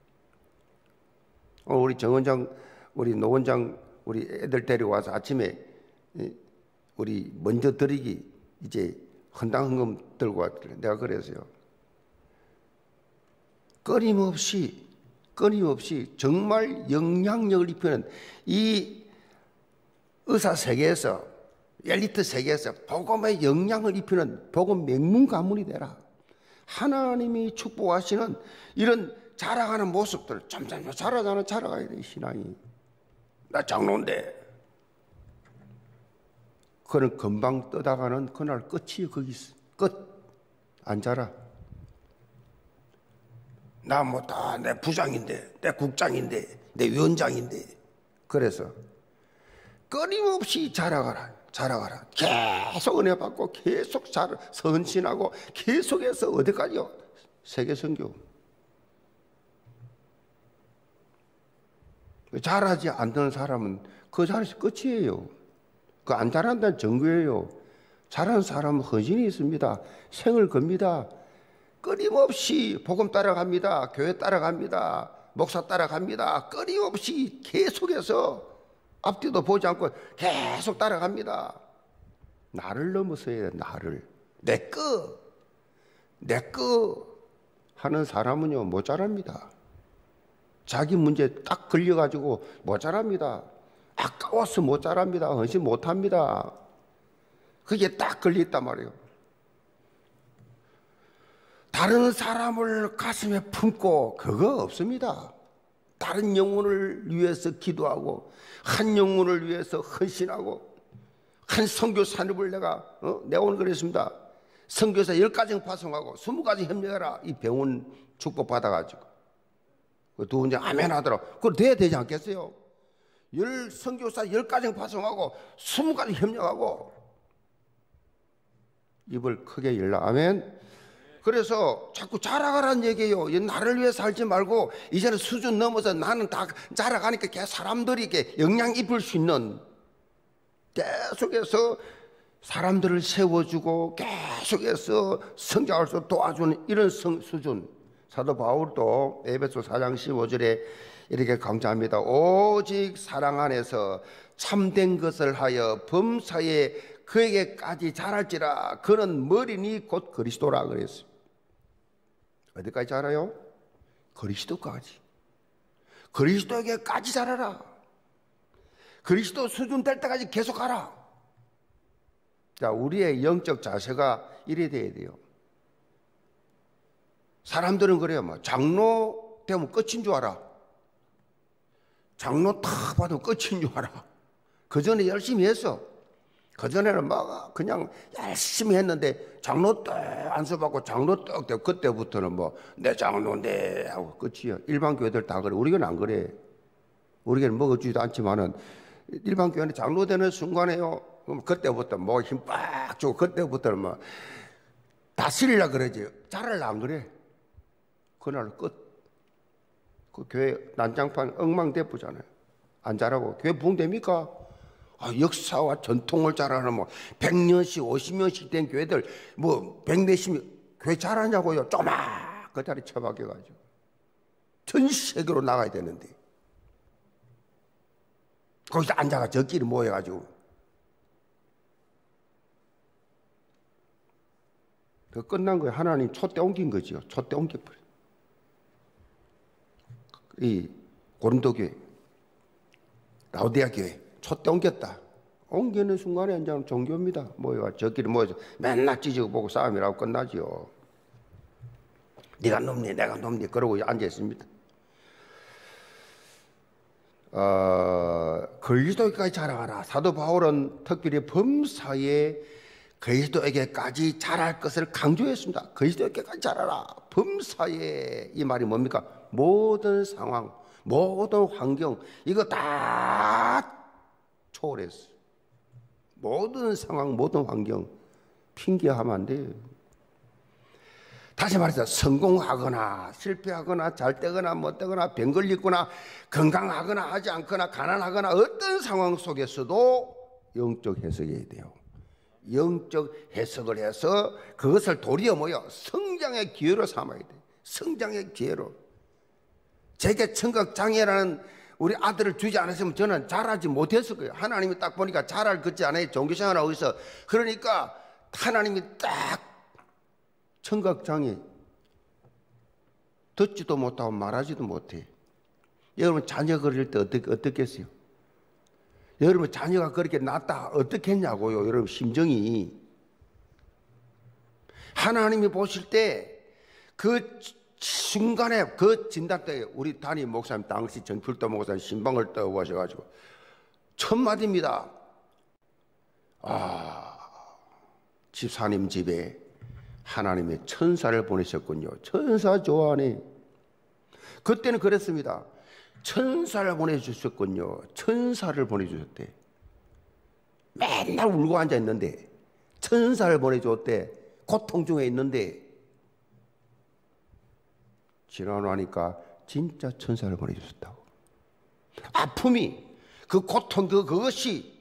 우리 정원장, 우리 노원장, 우리 애들 데리고 와서 아침에 우리 먼저 드리기 이제 헌당헌금 들고 왔길래 내가 그랬어요. 끊임없이 정말 영향력을 입히는 이 의사 세계에서, 엘리트 세계에서 복음의 영향을 입히는 복음 명문 가문이 되라. 하나님이 축복하시는 이런 자라가는 모습들, 점점 자라가야 돼. 신앙이. 나 장로인데 그는 금방 떠다가는 그날 끝이에요. 거기 끝. 안 자라. 나 내 부장인데, 내 국장인데, 내 위원장인데. 그래서 끊임없이 자라가라. 계속 은혜 받고 계속 선신하고 계속해서 어디까지요? 세계 선교. 잘하지 않는 사람은 그 자리에서 끝이에요. 그 안 잘한다는 증거예요. 잘하는 사람은 헌신이 있습니다. 생을 겁니다. 끊임없이 복음 따라갑니다. 교회 따라갑니다. 목사 따라갑니다. 끊임없이 계속해서 앞뒤도 보지 않고 계속 따라갑니다. 나를 넘어서야 돼. 나를. 내 거 하는 사람은요 못 자랍니다. 자기 문제 딱 걸려가지고 못 자랍니다. 아까워서 못 자랍니다. 헌신 못합니다. 그게 딱 걸려있단 말이에요. 다른 사람을 가슴에 품고 그거 없습니다. 다른 영혼을 위해서 기도하고 한 영혼을 위해서 헌신하고 한 선교사님을 내가 오늘 그랬습니다. 선교사 10가정 파송하고 20가지 협력해라. 이 병원 축복 받아가지고 두 번째 아멘 하더라고. 그거 돼야 되지 않겠어요? 선교사 10가정 파송하고 20가지 협력하고 입을 크게 열라. 아멘. 그래서 자꾸 자라가라는 얘기예요. 나를 위해 살지 말고 이제는 수준 넘어서 나는 다 자라가니까 계속 사람들이 이렇게 영향 입을 수 있는, 계속해서 사람들을 세워주고 계속해서 성장할 수 도와주는 이런 수준. 사도 바울도 에베소 4장 15절에 이렇게 강조합니다. 오직 사랑 안에서 참된 것을 하여 범사에 그에게까지 자랄지라. 그는 머리니 곧 그리스도라 그랬어요. 어디까지 자라요? 그리스도까지. 그리스도에게까지 자라라. 그리스도 수준 될 때까지 계속 가라. 자, 우리의 영적 자세가 이래 돼야 돼요. 사람들은 그래요. 뭐 장로 되면 끝인 줄 알아. 장로 탁 받으면 끝인 줄 알아. 그 전에 열심히 했어. 그 전에는 막 그냥 열심히 했는데 장로 떡 안수받고 장로 떡 되고 그때부터는 뭐 내 장로인데 하고 끝이야. 일반 교회들 다 그래. 우리 교회는 안 그래. 우리 교회는 먹어주지도 않지만은 일반 교회는 장로 되는 순간에요. 그럼 그때부터 뭐 힘 빡 주고 그때부터는 뭐 다스리려 그러지. 잘하려 안 그래. 그날 끝. 그 교회 난장판 엉망대포잖아요. 안 잘하고 교회 부흥됩니까? 역사와 전통을 잘하는 뭐 100년씩 50년씩 된 교회들 뭐 100몇십 교회 잘하냐고요. 쪼막 그 자리 처박혀가지고 전 세계로 나가야 되는데 거기서 앉아가 저끼리 모여가지고 그 끝난 거예요. 하나님 촛대 옮긴 거죠. 촛대 옮겨버려. 이 고린도 교회, 라오디아 교회 촛대 옮겼다. 옮기는 순간에 이제 종교입니다. 모여가 저끼리 모여서 맨날 찢어고 보고 싸움이라고 끝나지요. 네가 놈니 내가 놈니 그러고 앉아 있습니다. 그리스도에게까지 자라가라. 사도 바울은 특별히 범사에 그리스도에게까지 자랄 것을 강조했습니다. 그리스도에게까지 자라라. 범사에 이 말이 뭡니까? 모든 상황, 모든 환경 이거 다 초월했어. 모든 상황, 모든 환경 핑계하면 안 돼요. 다시 말해서 성공하거나 실패하거나 잘 되거나 못 되거나 병 걸리거나 건강하거나 하지 않거나 가난하거나 어떤 상황 속에서도 영적 해석해야 돼요. 영적 해석을 해서 그것을 도리어 뭐요? 성장의 기회로 삼아야 돼요. 성장의 기회로. 제게 청각장애라는 우리 아들을 주지 않았으면 저는 자라지 못했을 거예요. 하나님이 딱 보니까 자랄 것지 않아요. 종교생활하고 있어. 그러니까 하나님이 딱 청각장애 듣지도 못하고 말하지도 못해. 여러분 자녀 그릴 때 어떻겠어요? 여러분 자녀가 그렇게 낳았다 어떻게 했냐고요. 여러분 심정이. 하나님이 보실 때 그 순간에 그 진단 때 우리 담임 목사님 당시 정필도 목사님 신방을 떠고 하셔가지고 첫 마디입니다. 집사님 집에 하나님의 천사를 보내셨군요. 천사 좋아하네. 그때는 그랬습니다. 천사를 보내주셨군요. 천사를 보내주셨대. 맨날 울고 앉아있는데 천사를 보내줬대. 고통 중에 있는데 지나고 나니까 진짜 천사를 보내주셨다고. 아픔이 그 고통 그것이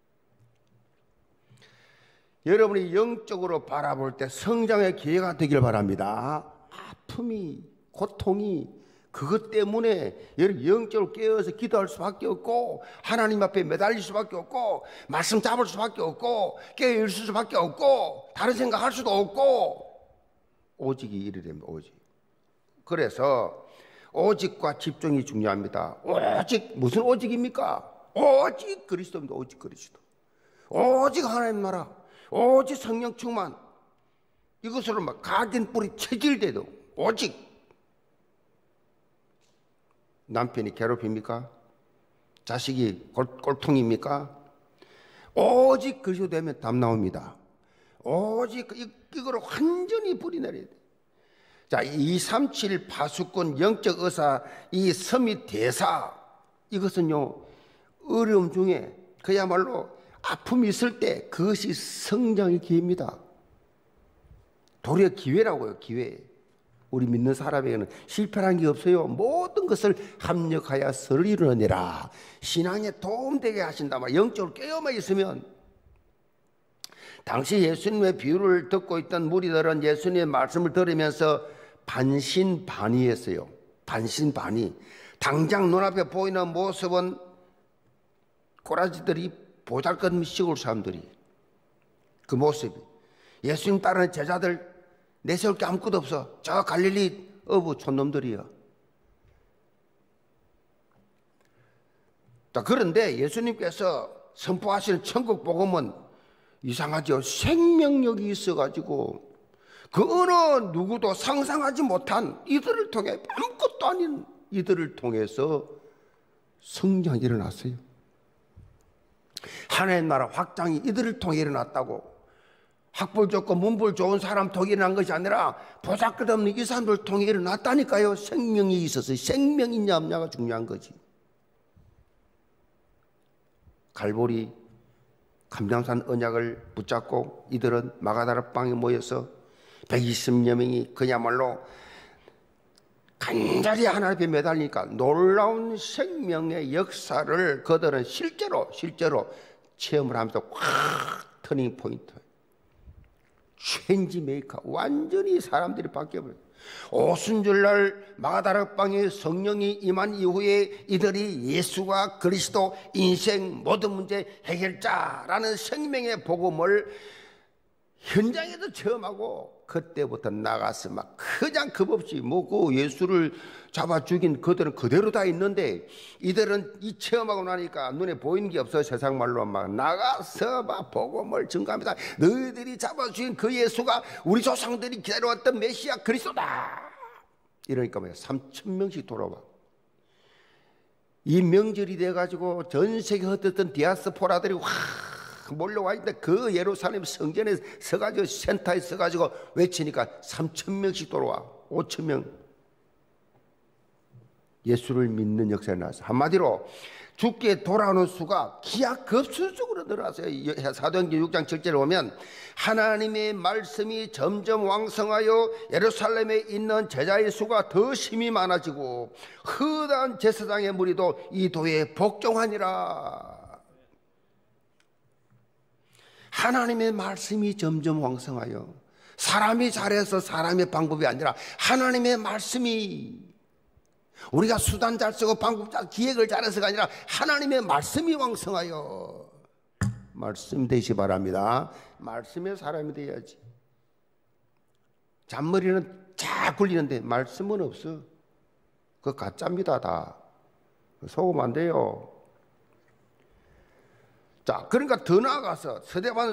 여러분이 영적으로 바라볼 때 성장의 기회가 되길 바랍니다. 아픔이 고통이 그것 때문에 영적으로 깨어서 기도할 수밖에 없고 하나님 앞에 매달릴 수밖에 없고 말씀 잡을 수밖에 없고 깨어있을 수밖에 없고 다른 생각할 수도 없고 오직이 이래 됩니다. 오직. 그래서 오직과 집중이 중요합니다. 오직, 무슨 오직입니까? 오직 그리스도입니다. 오직 그리스도. 오직 하나님 나라, 오직 성령 충만, 이것으로 막 각인 뿌리 체질돼도 오직. 남편이 괴롭힙니까? 자식이 꼴통입니까? 오직 그리스도 되면 답 나옵니다. 오직 이거로 완전히 뿌리 내려야 돼. 자, 237 파수꾼 영적 의사, 이 서밋 대사, 이것은요 어려움 중에 그야말로 아픔이 있을 때 그것이 성장의 기회입니다. 도리어 기회라고요. 기회. 우리 믿는 사람에게는 실패라는 게 없어요. 모든 것을 합력하여 서를 이루느니라. 신앙에 도움되게 하신다. 영적으로 깨어만 있으면, 당시 예수님의 비유를 듣고 있던 무리들은 예수님의 말씀을 들으면서 반신반의했어요. 반신반의. 당장 눈앞에 보이는 모습은 꼬라지들이 보잘것없는 시골 사람들이, 그 모습이, 예수님 따르는 제자들 내세울 게 아무것도 없어. 저 갈릴리 어부 촌놈들이요. 그런데 예수님께서 선포하시는 천국 복음은 이상하죠. 생명력이 있어가지고 그 어느 누구도 상상하지 못한 이들을 통해, 아무것도 아닌 이들을 통해서 성장이 일어났어요. 하나님 나라 확장이 이들을 통해 일어났다고. 학벌 좋고 문벌 좋은 사람 통해 일어난 것이 아니라 보잘것없는 이 사람들 통해 일어났다니까요. 생명이 있어서 생명이 있냐 없냐가 중요한 거지. 갈보리 감람산 언약을 붙잡고 이들은 마가다락방에 모여서 120여 명이 그야말로 간절히 하나님 앞에 매달리니까 놀라운 생명의 역사를 그들은 실제로 체험을 하면서 확 터닝 포인트, 체인지 메이커, 완전히 사람들이 바뀌어버려요. 오순절날 마가다락방에 성령이 임한 이후에 이들이 예수가 그리스도, 인생 모든 문제 해결자라는 생명의 복음을 현장에서 체험하고, 그때부터 나가서 막 그냥 겁없이 그 예수를 잡아 죽인 그들은 그대로 다 있는데, 이들은 이 체험하고 나니까 눈에 보이는 게 없어. 세상 말로 막 나가서 막 복음을 증거합니다. 너희들이 잡아 죽인 그 예수가 우리 조상들이 기다려왔던 메시아 그리스도다. 이러니까 3,000명씩 돌아와. 이 명절이 돼가지고 전 세계 흩어졌던 디아스포라들이 확 몰려와 있는데, 그 예루살렘 성전에 서가지고 센터에 서가지고 외치니까 3,000명씩 돌아와. 5,000명 예수를 믿는 역사에 나왔어요. 한마디로 죽게 돌아오는 수가 기하급수적으로 늘어났어요. 사도행전 6장 7절에 보면 하나님의 말씀이 점점 왕성하여 예루살렘에 있는 제자의 수가 더 심히 많아지고 허다한 제사장의 무리도 이 도에 복종하니라. 하나님의 말씀이 점점 왕성하여, 사람이 잘해서 사람의 방법이 아니라 하나님의 말씀이, 우리가 수단 잘 쓰고 방법 잘, 기획을 잘해서가 아니라 하나님의 말씀이 왕성하여. 말씀 되시 바랍니다. 말씀의 사람이 돼야지. 잔머리는 쫙 굴리는데 말씀은 없어. 그거 가짜입니다. 다 속으면 안 돼요. 자, 그러니까 더 나아가서 서대반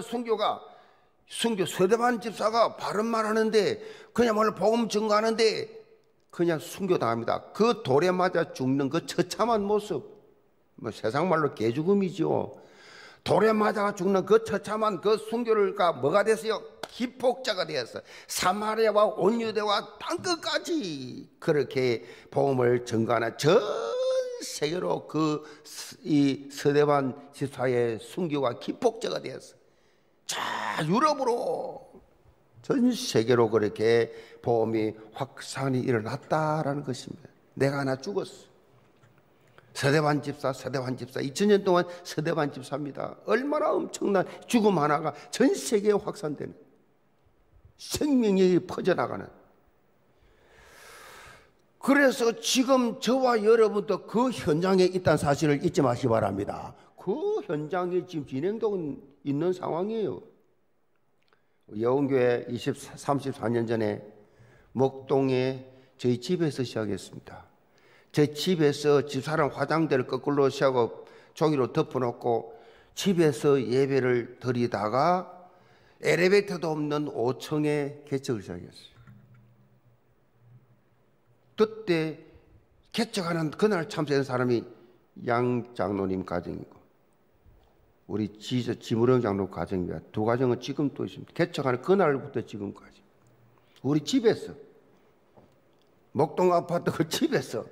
서대반 집사가 바른 말 하는데, 그냥말로 복음 증거하는데 그냥 순교당합니다. 그 돌에 맞아 죽는 그 처참한 모습, 세상 말로 개죽음이죠. 돌에 맞아 죽는 그 처참한 그 순교가 뭐가 됐어요? 기폭자가 되었어요. 사마리아와 온 유대와 땅끝까지 그렇게 복음을 증거하는 전 세계로 이 서대반 집사의 순교가 기폭제가 되었어요. 자, 유럽으로 전 세계로 그렇게 복음이 확산이 일어났다라는 것입니다. 내가 하나 죽었어. 서대반 집사 2000년 동안 서대반 집사입니다. 얼마나 엄청난 죽음 하나가 전 세계에 확산되는, 생명력이 퍼져나가는. 그래서 지금 저와 여러분도 그 현장에 있다는 사실을 잊지 마시기 바랍니다. 그 현장에 지금 진행되고 있는 상황이에요. 여운교회 34년 전에 목동에 저희 집에서 시작했습니다. 제 집에서 집사람 화장대를 거꾸로 세우고 종이로 덮어놓고 집에서 예배를 드리다가 엘리베이터도 없는 5층에 개척을 시작했어요. 그때 개척하는 그날 참석한 사람이 양 장로님 가정이고 우리 지무령 장로 가정입니다. 두 가정은 지금 또 있습니다. 개척하는 그날부터 지금까지 우리 집에서 목동 아파트 그 집에서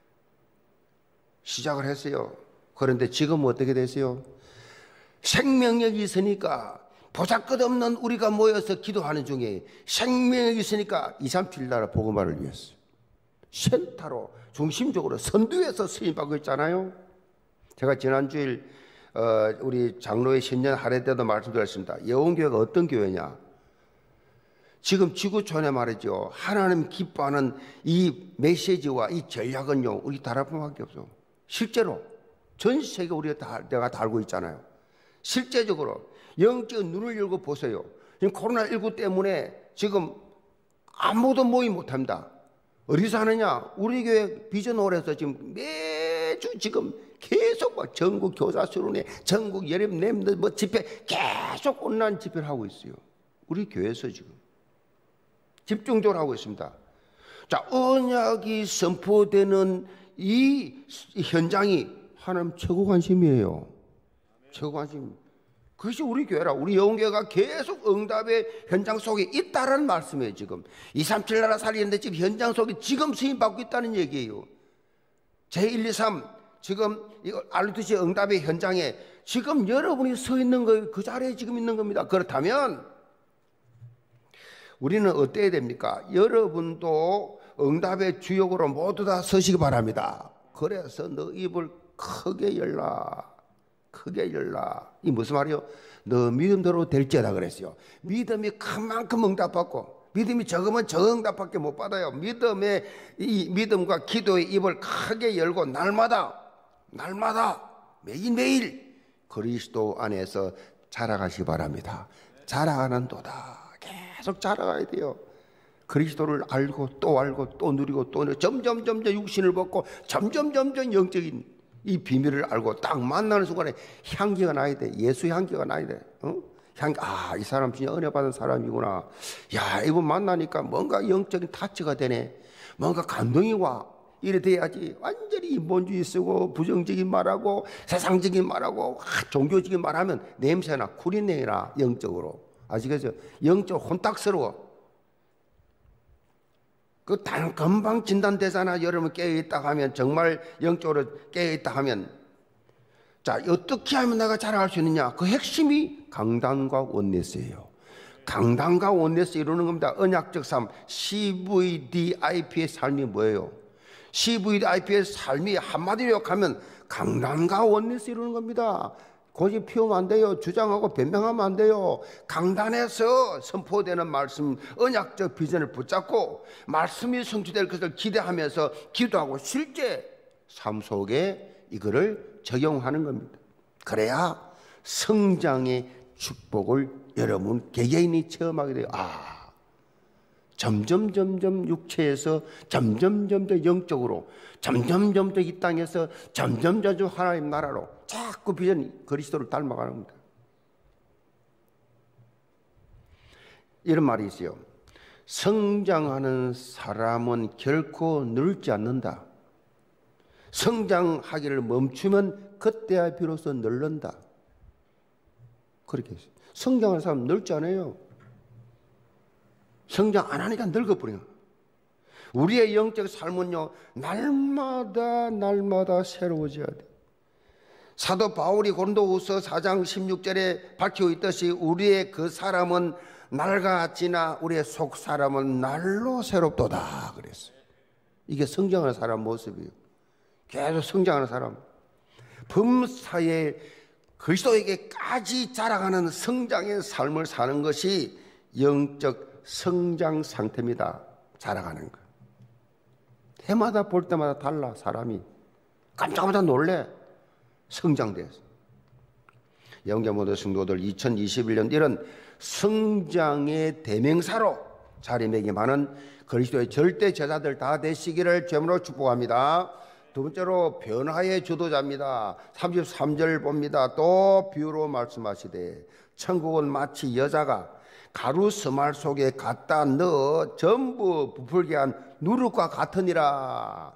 시작을 했어요. 그런데 지금은 어떻게 되세요? 생명력이 있으니까 보잘것없는 우리가 모여서 기도하는 중에 생명력이 있으니까 2, 3, 7 나라 복음화를 위해서 센터로 중심적으로 선두에서 쓰임받고 있잖아요. 제가 지난주일 우리 장로의 신년 할애 때도 말씀드렸습니다. 여원교회가 어떤 교회냐? 지금 지구촌에 말이죠. 하나님 기뻐하는 이 메시지와 이 전략은요. 우리 다락방밖에 없어. 실제로 전 세계 우리가 내가 다 알고 있잖아요. 실제적으로 영적 눈을 열고 보세요. 지금 코로나19 때문에 지금 아무도 모임 못합니다. 어디서 하느냐? 우리 교회 비전홀에서 지금 매주 지금 계속 막 전국 교사수련회, 전국 예림렘들 뭐 집회 계속 온라인 집회를 하고 있어요. 우리 교회에서 지금 집중적으로 하고 있습니다. 자, 언약이 선포되는 이 현장이 하나님 최고 관심이에요. 최고 관심. 그것이 우리 교회라. 우리 영교회가 계속 응답의 현장 속에 있다라는 말씀이에요. 지금 237 나라 살리는데 지금 현장 속에 지금 쓰임받고 있다는 얘기예요. 제123 지금 이거 알루트시 응답의 현장에 지금 여러분이 서 있는 거 그 자리에 지금 있는 겁니다. 그렇다면 우리는 어때야 됩니까? 여러분도 응답의 주역으로 모두 다 서시기 바랍니다. 그래서 너 입을 크게 열라. 크게 열라. 이 무슨 말이요? 너 믿음대로 될지어다 그랬어요. 믿음이 큰 만큼 응답받고 믿음이 적으면 저 응답밖에 못 받아요. 믿음의 이 믿음과 기도의 입을 크게 열고 날마다 매일매일 그리스도 안에서 자라가시기 바랍니다. 자라가는 도다. 계속 자라가야 돼요. 그리스도를 알고 또 누리고 또 점점 육신을 벗고 점점 영적인 이 비밀을 알고 딱 만나는 순간에 향기가 나야 돼. 예수의 향기가 나야 돼. 이 사람 진짜 은혜 받은 사람이구나. 야, 이분 만나니까 뭔가 영적인 타치가 되네. 뭔가 감동이 와. 이래 돼야지. 완전히 인본주의 쓰고 부정적인 말하고 세상적인 말하고 종교적인 말하면 냄새나 구린내나 영적으로. 아시겠어요? 영적 혼탁스러워. 그 금방 진단되잖아. 여러분 깨어있다 하면, 정말 영적으로 깨어있다 하면. 자, 어떻게 하면 내가 자라갈 수 있느냐? 그 핵심이 강단과 원네스예요. 강단과 원네스 이루는 겁니다. 언약적 삶, CVDIP의 삶이 뭐예요? CVDIP의 삶이 한마디로 욕하면 강단과 원네스 이루는 겁니다. 고집 피우면 안 돼요. 주장하고 변명하면 안 돼요. 강단에서 선포되는 말씀, 언약적 비전을 붙잡고 말씀이 성취될 것을 기대하면서 기도하고 실제 삶 속에 이거를 적용하는 겁니다. 그래야 성장의 축복을 여러분 개개인이 체험하게 돼요. 점점 육체에서 점점 영적으로 점점 이 땅에서 점점 하나님 나라로 자꾸 비전이 그리스도를 닮아가는 겁니다. 이런 말이 있어요. 성장하는 사람은 결코 늙지 않는다. 성장하기를 멈추면 그때야 비로소 늙는다. 그렇게 했어요. 성장하는 사람은 늙지 않아요. 성장 안 하니까 늙어버려요. 우리의 영적 삶은요, 날마다 새로워져야 돼. 사도 바울이 고린도후서 4장 16절에 밝히고 있듯이 우리의 그 사람은 날과 지나 우리의 속 사람은 날로 새롭도다 그랬어요. 이게 성장하는 사람 모습이에요. 계속 성장하는 사람. 범사에 그리스도에게까지 자라가는 성장의 삶을 사는 것이 영적 성장 상태입니다. 자라가는 거. 해마다 볼 때마다 달라. 사람이 깜짝깜짝 놀래. 성장돼서. 영계모든 성도들 2021년 이런 성장의 대명사로 자리매김하는 그리스도의 절대 제자들 다 되시기를 주님으로 축복합니다. 두 번째로 변화의 주도자입니다. 33절 봅니다. 또 비유로 말씀하시되 천국은 마치 여자가 가루 스말 속에 갖다 넣어 전부 부풀게 한 누룩과 같으니라.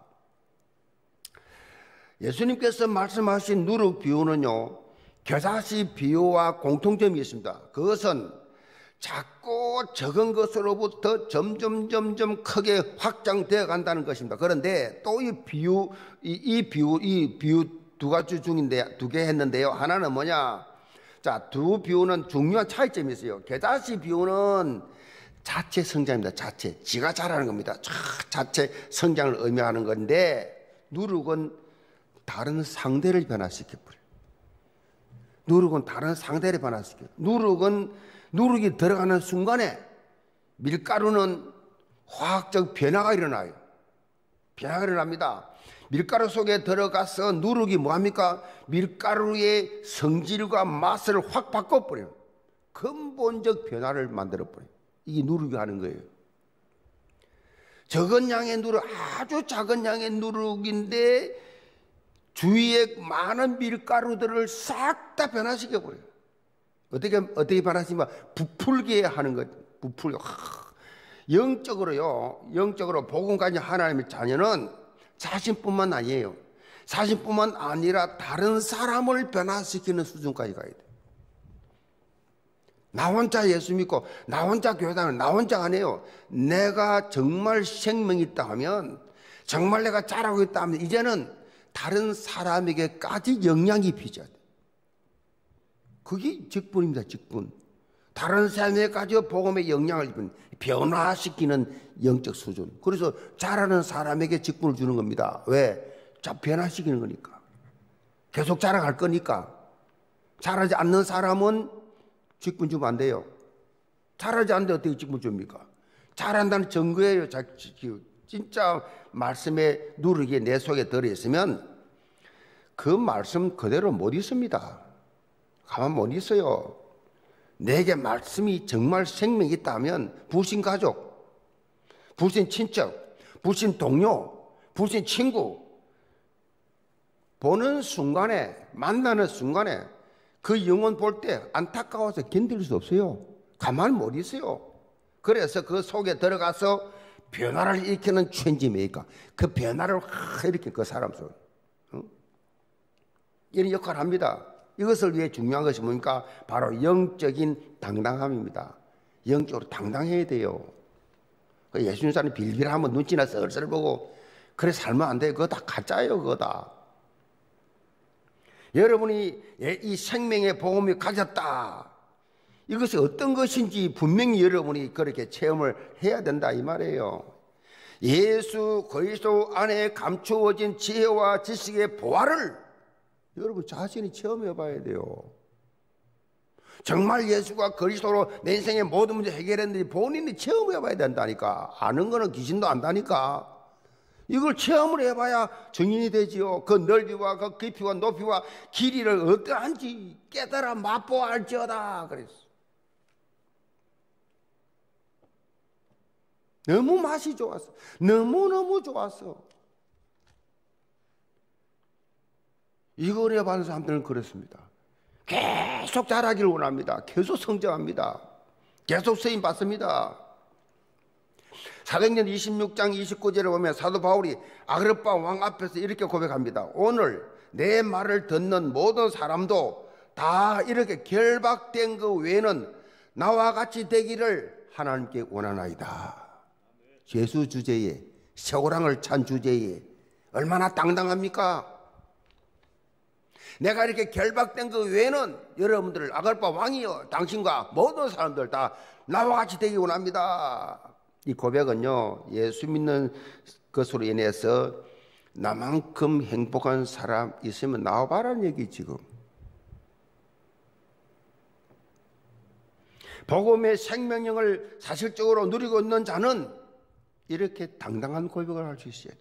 예수님께서 말씀하신 누룩 비유는요, 겨자씨 비유와 공통점이 있습니다. 그것은 작고 적은 것으로부터 점점 크게 확장되어 간다는 것입니다. 그런데 또 이 비유 두 가지 중인데 두 개 했는데요. 하나는 뭐냐? 자, 두 비유는 중요한 차이점이 있어요. 겨자씨 비유는 자체 성장입니다. 자체, 지가 자라는 겁니다. 자체 성장을 의미하는 건데, 누룩은 다른 상대를 변화시켜버려요. 누룩은 다른 상대를 변화시켜요. 누룩이 들어가는 순간에 밀가루는 화학적 변화가 일어나요. 변화가 일어납니다. 밀가루 속에 들어가서 누룩이 뭐합니까? 밀가루의 성질과 맛을 확 바꿔버려요. 근본적 변화를 만들어버려요. 이게 누룩이 하는 거예요. 적은 양의 누룩, 아주 작은 양의 누룩인데 주위에 많은 밀가루들을 싹 다 변화시켜버려요. 어떻게 변화시키면 부풀게 하는 것, 부풀게. 영적으로 복음 가진 하나님의 자녀는 자신뿐만 아니에요. 자신뿐만 아니라 다른 사람을 변화시키는 수준까지 가야 돼요. 나 혼자 예수 믿고 나 혼자 교회 다니면 나 혼자 안 해요. 내가 정말 생명이 있다 하면, 정말 내가 잘하고 있다 하면 이제는 다른 사람에게까지 영향이 비져야 돼. 그게 직분입니다. 직분. 다른 사람에게까지 복음의 영향을 입은, 변화시키는 영적 수준. 그래서 잘하는 사람에게 직분을 주는 겁니다. 왜? 변화시키는 거니까. 계속 자라갈 거니까. 잘하지 않는 사람은 직분 주면 안 돼요. 잘하지 않는데 어떻게 직분 줍니까? 잘한다는 증거예요. 진짜 말씀의 누룩이 내 속에 들어있으면 그 말씀 그대로 못 있습니다. 가만 못 있어요. 내게 말씀이 정말 생명이 있다면 부신 가족, 부신 친척, 부신 동료, 부신 친구 보는 순간에, 만나는 순간에 그 영혼 볼 때 안타까워서 견딜 수 없어요. 가만 못 있어요. 그래서 그 속에 들어가서 변화를 일으키는 체인지메이커, 그 변화를 일으킨 그 사람 속에 이런 역할을 합니다. 이것을 위해 중요한 것이 뭡니까? 바로 영적인 당당함입니다. 영적으로 당당해야 돼요. 예수님 사람이 빌빌하면 눈치나 썰썰 보고 그래 살면 안 돼요. 그거 다 가짜예요. 그거 다. 여러분이 이 생명의 복음을 가졌다, 이것이 어떤 것인지 분명히 여러분이 그렇게 체험을 해야 된다 이 말이에요. 예수 그리스도 안에 감추어진 지혜와 지식의 보화를 여러분 자신이 체험해 봐야 돼요. 정말 예수가 그리스도로 내 인생의 모든 문제 해결했는지 본인이 체험해 봐야 된다니까. 아는 거는 귀신도 안다니까. 이걸 체험을 해봐야 증인이 되지요. 그 넓이와 그 깊이와 높이와 길이를 어떠한지 깨달아 맛보아 알지어다 그랬어. 너무 맛이 좋았어. 너무너무 좋았어. 이거 은혜 받는 사람들은 그렇습니다. 계속 자라기를 원합니다. 계속 성장합니다. 계속 쓰임 받습니다. 사도행전 26장 29절에 보면 사도 바울이 아그리빠 왕 앞에서 이렇게 고백합니다. 오늘 내 말을 듣는 모든 사람도 다 이렇게 결박된 그 외에는 나와 같이 되기를 하나님께 원하나이다. 예수 주제에, 쇠고랑을 찬 주제에 얼마나 당당합니까? 내가 이렇게 결박된 그 외에는 여러분들 아그리빠 왕이여 당신과 모든 사람들 다 나와 같이 되기 원합니다. 이 고백은요, 예수 믿는 것으로 인해서 나만큼 행복한 사람 있으면 나와봐라는 얘기. 지금 복음의 생명력을 사실적으로 누리고 있는 자는 이렇게 당당한 고백을 할 수 있어야 돼.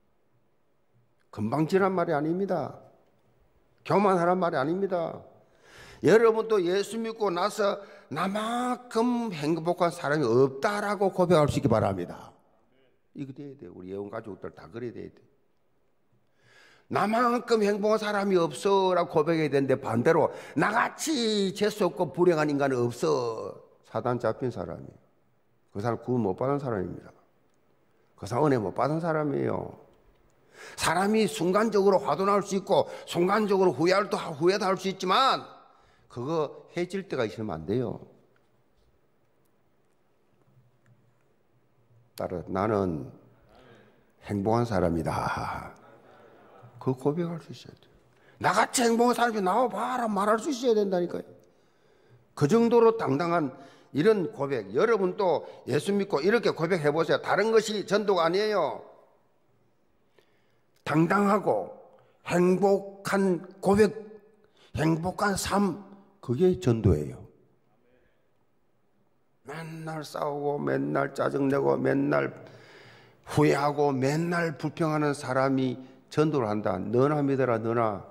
금방 지난 말이 아닙니다. 교만하란 말이 아닙니다. 여러분도 예수 믿고 나서 나만큼 행복한 사람이 없다라고 고백할 수 있기 바랍니다. 이거 돼야 돼요. 우리 예언 가족들 다 그래야 돼야 돼. 나만큼 행복한 사람이 없어라고 고백해야 되는데 반대로 나같이 재수없고 불행한 인간은 없어. 사단 잡힌 사람이. 그 사람 구원 못 받은 사람입니다. 그 사람 은혜 못 받은 사람이에요. 사람이 순간적으로 화도 날 수 있고 순간적으로 후회도 할 수 있지만 그거 해질 때가 있으면 안 돼요. 따라 나는 행복한 사람이다. 그 고백할 수 있어야 돼요. 나같이 행복한 사람이 나와봐라 말할 수 있어야 된다니까요. 그 정도로 당당한 이런 고백, 여러분도 예수 믿고 이렇게 고백해 보세요. 다른 것이 전도가 아니에요. 당당하고 행복한 고백, 행복한 삶, 그게 전도예요. 맨날 싸우고 맨날 짜증내고 맨날 후회하고 맨날 불평하는 사람이 전도를 한다. 너나 믿어라, 너나.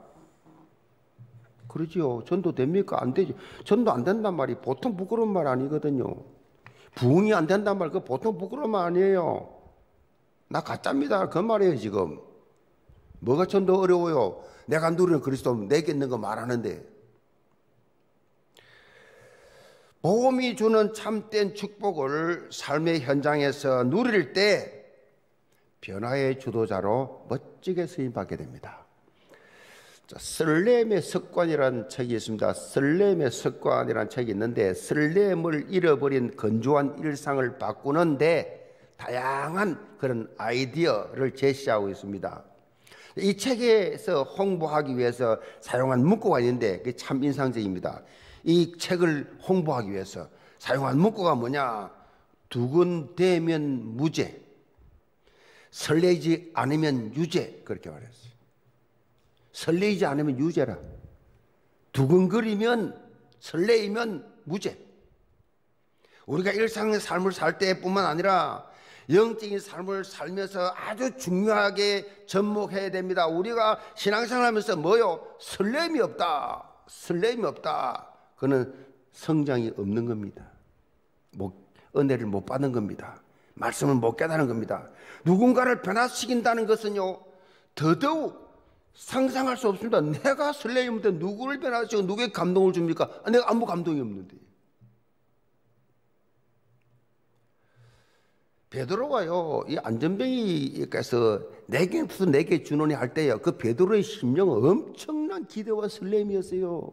그러지요. 전도 됩니까? 안 되지. 전도 안 된단 말이 보통 부끄러운 말 아니거든요. 부흥이 안 된단 말, 그거 보통 부끄러운 말 아니에요. 나 가짜입니다. 그 말이에요, 지금. 뭐가 전도 어려워요? 내가 누리는 그리스도 내게 있는 거 말하는데. 복음이 주는 참된 축복을 삶의 현장에서 누릴 때 변화의 주도자로 멋지게 쓰임받게 됩니다. 설렘의 습관이라는 책이 있습니다. 설렘의 습관이라는 책이 있는데 설렘을 잃어버린 건조한 일상을 바꾸는데 다양한 그런 아이디어를 제시하고 있습니다. 이 책에서 홍보하기 위해서 사용한 문구가 있는데 그게 참 인상적입니다. 이 책을 홍보하기 위해서 사용한 문구가 뭐냐? 두근대면 무죄, 설레지 않으면 유죄, 그렇게 말했어요. 설레지 않으면 유죄라. 두근거리면 설레이면 무죄. 우리가 일상의 삶을 살 때뿐만 아니라 영적인 삶을 살면서 아주 중요하게 접목해야 됩니다. 우리가 신앙생활 하면서 뭐요? 설렘이 없다. 설렘이 없다. 그는 성장이 없는 겁니다. 은혜를 못 받는 겁니다. 말씀을 못 깨달은 겁니다. 누군가를 변화시킨다는 것은요, 더더욱 상상할 수 없습니다. 내가 설레임인데 누구를 변화시키고 누구에게 감동을 줍니까? 내가 아무 감동이 없는데. 베드로가요, 이 안전뱅이께서 내게 주노니 할 때요, 그 베드로의 심령은 엄청난 기대와 설렘이었어요.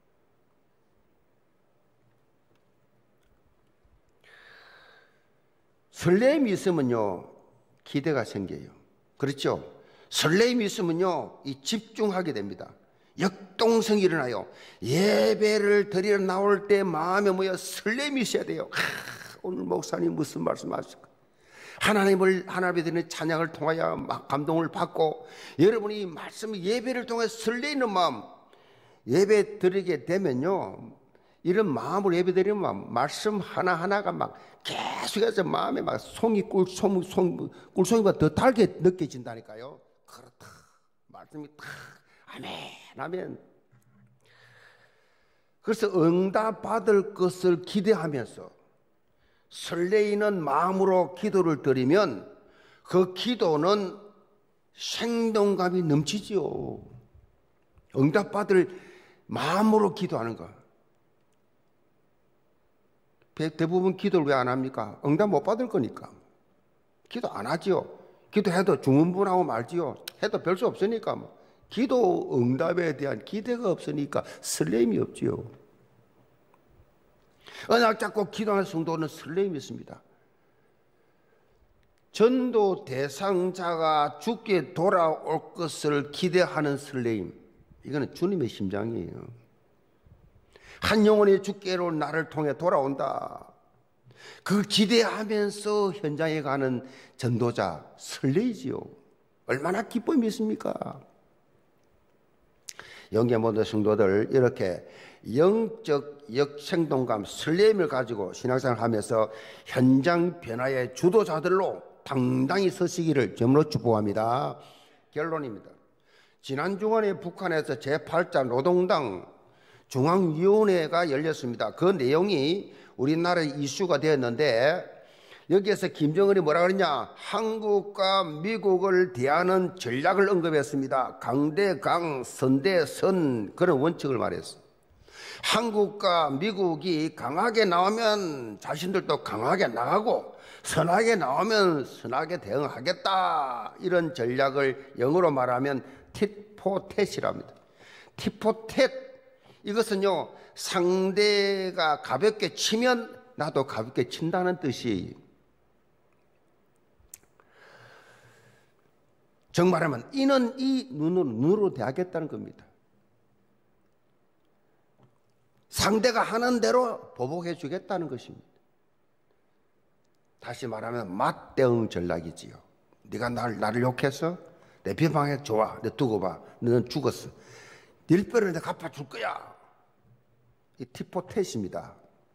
설렘이 있으면요, 기대가 생겨요. 그렇죠? 설렘이 있으면요, 이 집중하게 됩니다. 역동성이 일어나요. 예배를 드리러 나올 때 마음에 뭐야? 설렘이 있어야 돼요. 오늘 목사님 무슨 말씀 하실까? 하나님에 드리는 찬양을 통하여 막 감동을 받고 여러분이 말씀 예배를 통해 설레이는 마음 예배 드리게 되면요, 이런 마음으로 예배 드리면 말씀 하나하나가 막 계속해서 마음에 막 꿀송이보다 더 달게 느껴진다니까요. 그렇다. 말씀이 탁 아멘 아멘. 그래서 응답 받을 것을 기대하면서 설레이는 마음으로 기도를 드리면 그 기도는 생동감이 넘치지요. 응답 받을 마음으로 기도하는 거. 대부분 기도를 왜 안 합니까? 응답 못 받을 거니까. 기도 안 하지요. 기도해도 중언부언하고 말지요. 해도 별 수 없으니까. 기도 응답에 대한 기대가 없으니까 설렘이 없지요. 언약 잡고 기도하는 성도는 설렘이 있습니다. 전도 대상자가 죽게 돌아올 것을 기대하는 설렘. 이거는 주님의 심장이에요. 한 영혼이 죽게로 나를 통해 돌아온다. 그 기대하면서 현장에 가는 전도자 설레이지요. 얼마나 기쁨이 있습니까? 영계 모든 성도들 이렇게 영적 역생동감 설렘을 가지고 신앙생활을 하면서 현장 변화의 주도자들로 당당히 서시기를 점으로 축복합니다. 결론입니다. 지난 주간에 북한에서 제8자 노동당 중앙위원회가 열렸습니다. 그 내용이 우리나라의 이슈가 되었는데 여기에서 김정은이 뭐라 그러냐? 한국과 미국을 대하는 전략을 언급했습니다. 강대강, 선대선 그런 원칙을 말했어. 한국과 미국이 강하게 나오면 자신들도 강하게 나가고 선하게 나오면 선하게 대응하겠다. 이런 전략을 영어로 말하면 tit-for-tat이랍니다. tit-for-tat. 이것은요, 상대가 가볍게 치면 나도 가볍게 친다는 뜻이에요. 정말하면 이는 이 눈으로 대하겠다는 겁니다. 상대가 하는 대로 보복해 주겠다는 것입니다. 다시 말하면 맞대응 전략이지요. 네가 나를 욕했어? 내 비방해? 좋아. 내 두고 봐. 너는 죽었어. 네 뼈를 내가 갚아줄 거야. 이 tit-for-tat입니다.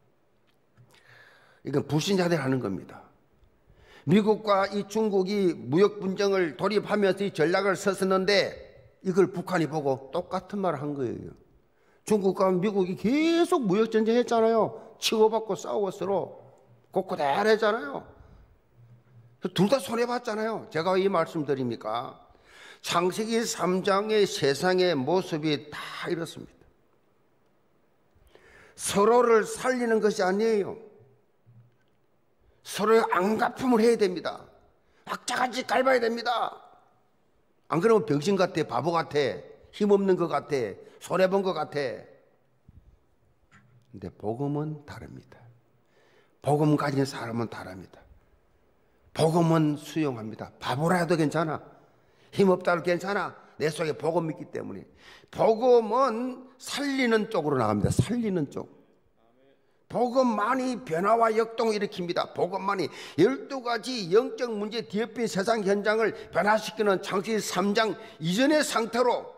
이건 불신자들이 하는 겁니다. 미국과 이 중국이 무역 분쟁을 돌입하면서 이 전략을 썼었는데 이걸 북한이 보고 똑같은 말을 한 거예요. 중국과 미국이 계속 무역 전쟁 했잖아요. 치고받고 싸우고 서로 고코대했잖아요. 둘 다 손해봤잖아요. 제가 이 말씀 드립니까? 창세기 3장의 세상의 모습이 다 이렇습니다. 서로를 살리는 것이 아니에요. 서로의 안갚음을 해야 됩니다. 악자같이 밟아야 됩니다. 안 그러면 병신 같아, 바보 같아, 힘없는 것 같아, 손해본 것 같아. 근데 복음은 다릅니다. 복음 가진 사람은 다릅니다. 복음은 수용합니다. 바보라도 괜찮아. 힘없다도 괜찮아. 내 속에 복음이 있기 때문에. 복음은 살리는 쪽으로 나갑니다. 살리는 쪽. 복음만이 변화와 역동을 일으킵니다. 복음만이 12가지 영적 문제 뒤엎인 세상 현장을 변화시키는 창세기 3장 이전의 상태로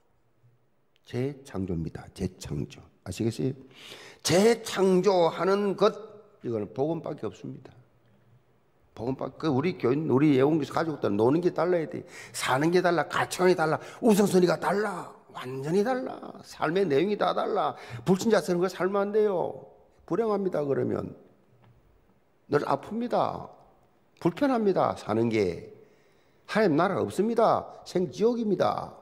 재창조입니다. 재창조. 아시겠어요? 재창조하는 것, 이거는 복음밖에 없습니다. 복음밖에. 우리 교인, 우리 예원교사 가족들은 노는 게 달라야 돼. 사는 게 달라. 가치관이 달라. 우선순위가 달라. 완전히 달라. 삶의 내용이 다 달라. 불신자 쓰는 거 살면 안 돼요. 불행합니다. 그러면 늘 아픕니다. 불편합니다. 사는 게. 하나님 나라가 없습니다. 생지옥입니다.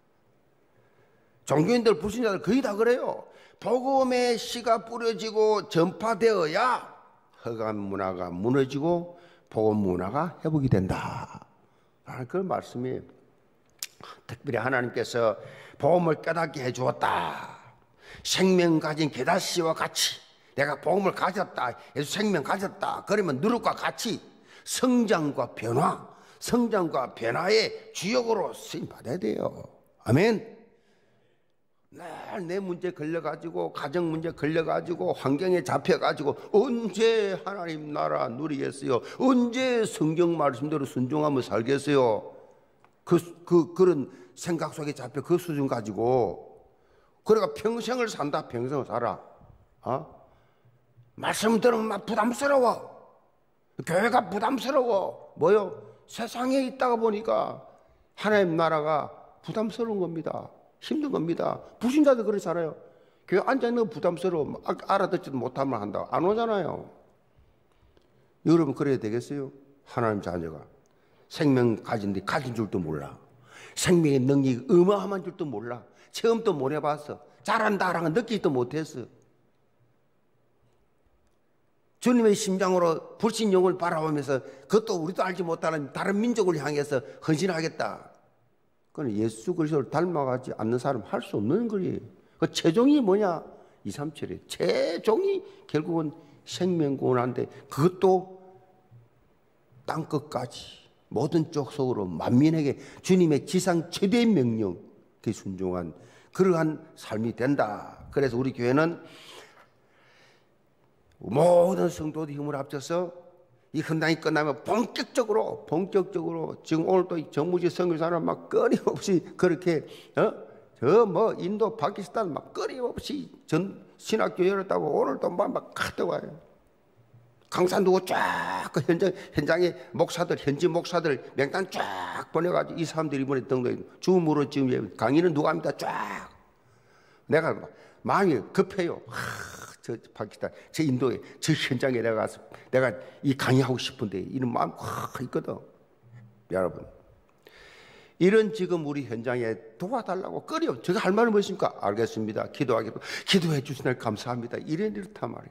종교인들, 불신자들 거의 다 그래요. 복음의 씨가 뿌려지고 전파되어야 허감 문화가 무너지고 복음 문화가 회복이 된다. 그런 말씀이에요. 특별히 하나님께서 복음을 깨닫게 해주었다. 생명 가진 게다시와 같이 내가 복음을 가졌다. 예수 생명 가졌다. 그러면 누룩과 같이 성장과 변화, 성장과 변화의 주역으로 쓰임받아야 돼요. 아멘. 늘 내 문제 걸려가지고, 가정 문제 걸려가지고, 환경에 잡혀가지고 언제 하나님 나라 누리겠어요? 언제 성경 말씀대로 순종하며 살겠어요? 그런 생각 속에 잡혀 그 수준 가지고 그러니까 평생을 산다. 평생을 살아. 말씀 들으면 막 부담스러워. 교회가 부담스러워. 뭐요? 세상에 있다가 보니까 하나님 나라가 부담스러운 겁니다. 힘든 겁니다. 불신자들 그렇잖아요. 교회 앉아있는 거 부담스러워. 알아듣지도 못하면 한다고 안 오잖아요. 여러분 그래야 되겠어요? 하나님 자녀가 생명 가진데 가진 줄도 몰라. 생명의 능력이 어마어마한 줄도 몰라. 체험도 못 해봤어. 잘한다라는 걸 느끼지도 못했어. 주님의 심장으로 불신 영을 바라보면서 그것도 우리도 알지 못하는 다른 민족을 향해서 헌신하겠다. 그건 예수 그리스도를 닮아가지 않는 사람 할 수 없는 거예요. 그 최종이 뭐냐? 2, 3, 7에 최종이 결국은 생명구원한데 그것도 땅끝까지 모든 쪽 속으로 만민에게 주님의 지상 최대의 명령, 그 순종한 그러한 삶이 된다. 그래서 우리 교회는 모든 성도들 힘을 합쳐서 이 헌당이 끝나면 본격적으로 지금 오늘 또 정무지 선교사는 막 끊임없이 그렇게 저 뭐 인도 파키스탄 막 끊임없이 전 신학교 열었다고 오늘도 막 갔다 와요. 강산 두고 쫙 그 현장에 목사들 현지 목사들 명단 쫙 보내가지고 이 사람들이 이번에 등록해 줌으로 지금 강의는 누가 합니다. 쫙 내가 마음이 급해요. 저 파키스탄, 저 인도에, 저 현장에 내가 가서 내가 이 강의하고 싶은데 이런 마음 확 있거든. 여러분, 이런 지금 우리 현장에 도와달라고 끓여. 제가 할 말은 무엇입니까? 알겠습니다. 기도하기로 기도해 주시날 감사합니다. 이렇단 말이에요.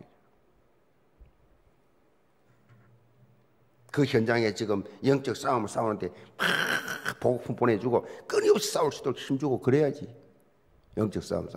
그 현장에 지금 영적 싸움을 싸우는데 막 복음 보내주고 끊임없이 싸울 수 있도록 힘주고 그래야지. 영적 싸움.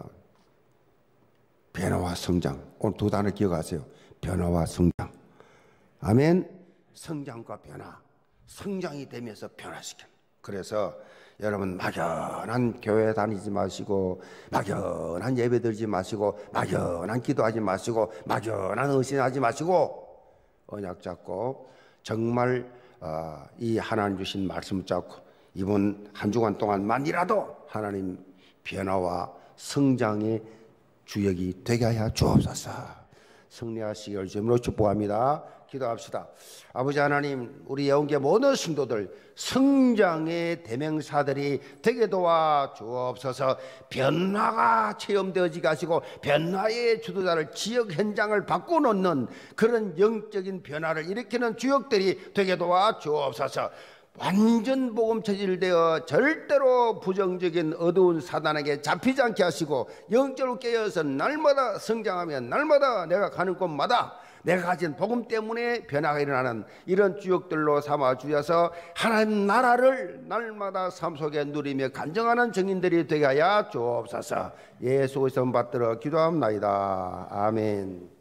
변화와 성장. 오늘 두 단어 기억하세요. 변화와 성장. 아멘. 성장과 변화. 성장이 되면서 변화시켜. 그래서 여러분 막연한 교회 다니지 마시고 막연한 예배 드리지 마시고 막연한 기도하지 마시고 막연한 의심하지 마시고 언약 잡고 정말 이 하나님 주신 말씀 잡고 이번 한 주간 동안만이라도 하나님 변화와 성장의 주역이 되게 하여 주옵소서. 승리하시기를 주님으로 축복합니다. 기도합시다. 아버지 하나님, 우리 예언계 모든 성도들 성장의 대명사들이 되게 도와 주옵소서. 변화가 체험되어지게 하시고 변화의 주도자를 지역 현장을 바꿔놓는 그런 영적인 변화를 일으키는 주역들이 되게 도와 주옵소서. 완전 복음 체질되어 절대로 부정적인 어두운 사단에게 잡히지 않게 하시고 영적으로 깨어서 날마다 성장하며 날마다 내가 가는 곳마다 내가 가진 복음 때문에 변화가 일어나는 이런 주역들로 삼아 주셔서 하나님 나라를 날마다 삶 속에 누리며 간증하는 증인들이 되게 하여 주옵소서. 예수 그리스도 받들어 기도합나이다. 아멘.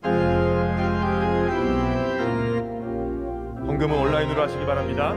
헌금은 온라인으로 하시기 바랍니다.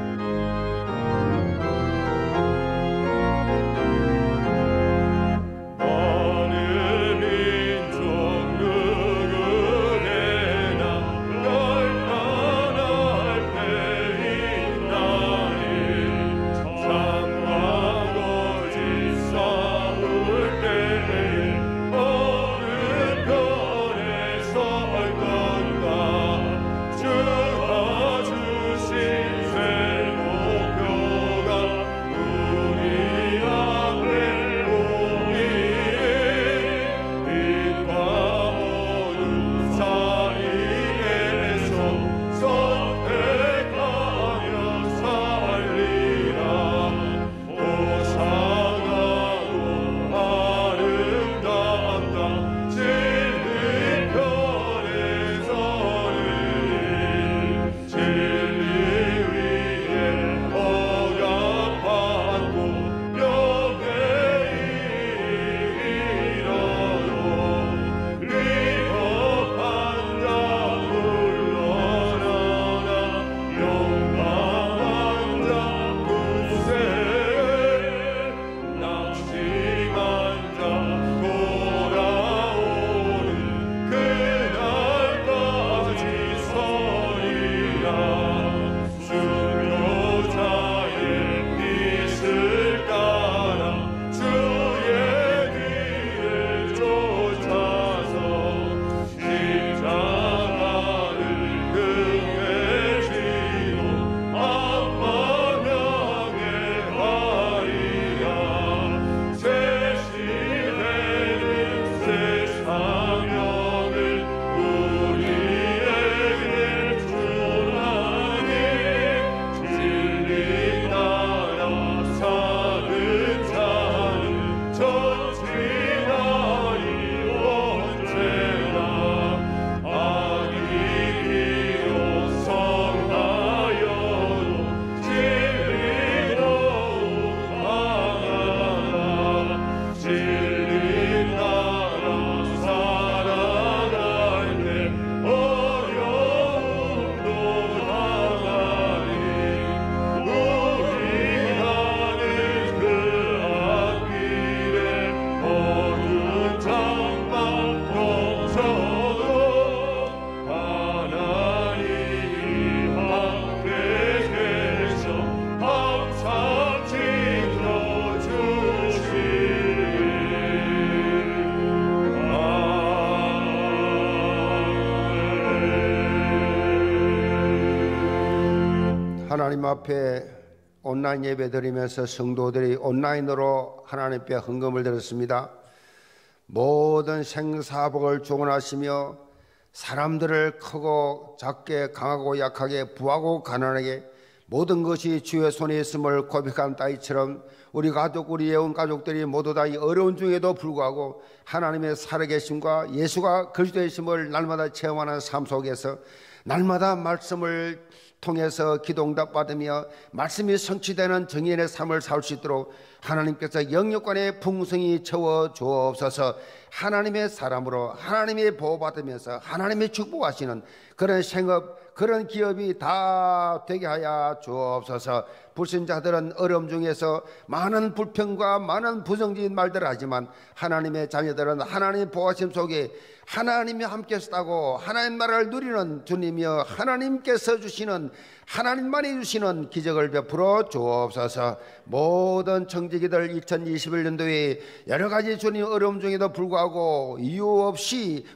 하나님 앞에 온라인 예배 드리면서 성도들이 온라인으로 하나님 앞에 헌금을 드렸습니다. 모든 생사복을 주관하시며 사람들을 크고 작게 강하고 약하게 부하고 가난하게 모든 것이 주의 손에 있음을 고백한 따위처럼 우리 가족, 우리 예언 가족들이 모두 다 이 어려운 중에도 불구하고 하나님의 살아계심과 예수가 그리스도의 심을 날마다 체험하는 삶 속에서 날마다 말씀을 통해서 기도응답 받으며 말씀이 성취되는 정인의 삶을 살 수 있도록 하나님께서 영육간의 풍성이 채워 주옵소서. 하나님의 사람으로 하나님의 보호받으면서 하나님의 축복하시는 그런 생업, 그런 기업이 다 되게 하여 주옵소서. 불신자들은 어려움 중에서 많은 불평과 많은 부정적인 말들을 하지만 하나님의 자녀들은 하나님의 보호하심 속에 하나님이 함께 있다고 하나님 나라를 누리는 주님이여 하나님께서 주시는 하나님만이 주시는 기적을 베풀어 주옵소서. 모든 청지기들 2021년도에 여러 가지 주님 어려움 중에도 불구하고 이유 없이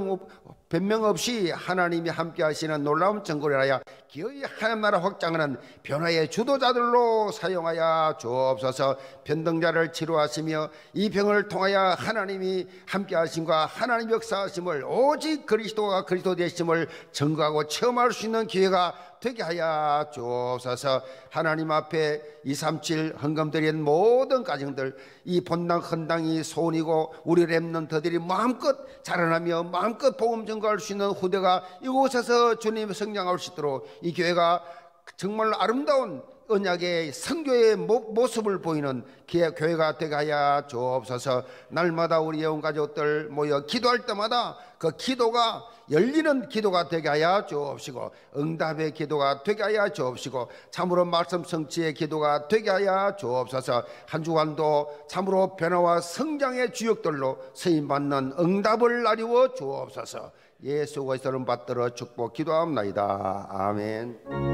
변명 없이 하나님이 함께 하시는 놀라운 정거를 하여 기어이 하나님 나라 확장하는 변화의 주도자들로 사용하여 주옵소서. 변동자를 치료하시며 이 병을 통하여 하나님이 함께 하심과 하나님 역사하심을 오직 그리스도가 그리스도 되심을 증거하고 체험할 수 있는 기회가 되게 하여 주옵소서. 하나님 앞에 237 헌금 드린 모든 가정들, 이 본당 헌당이 소원이고 우리 렘넌트들이 마음껏 자라나며 마음껏 복음 증거할 수 있는 후대가 이곳에서 주님 성장할 수 있도록 이 교회가 정말 아름다운 언약의 선교의 모습을 보이는 교회가 되게 하여 주옵소서. 날마다 우리 예언 가족들 모여 기도할 때마다 그 기도가 열리는 기도가 되게 하여 주옵시고 응답의 기도가 되게 하여 주옵시고 참으로 말씀 성취의 기도가 되게 하여 주옵소서. 한 주간도 참으로 변화와 성장의 주역들로 쓰임받는 응답을 나리워 주옵소서. 예수 그리스도를 받들어 축복 기도합나이다. 아멘.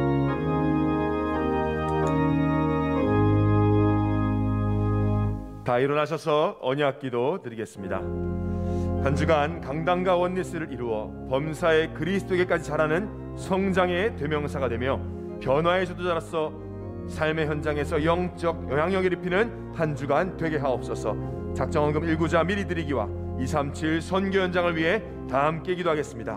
다 일어나셔서 언약기도 드리겠습니다. 한 주간 강단과 원리스를 이루어 범사의 그리스도에게까지 자라는 성장의 대명사가 되며 변화의 주도자로서 삶의 현장에서 영적 영향력을 입히는 한 주간 되게 하옵소서. 작정헌금 일구자 미리 드리기와 237 선교 현장을 위해 다 함께 기도하겠습니다.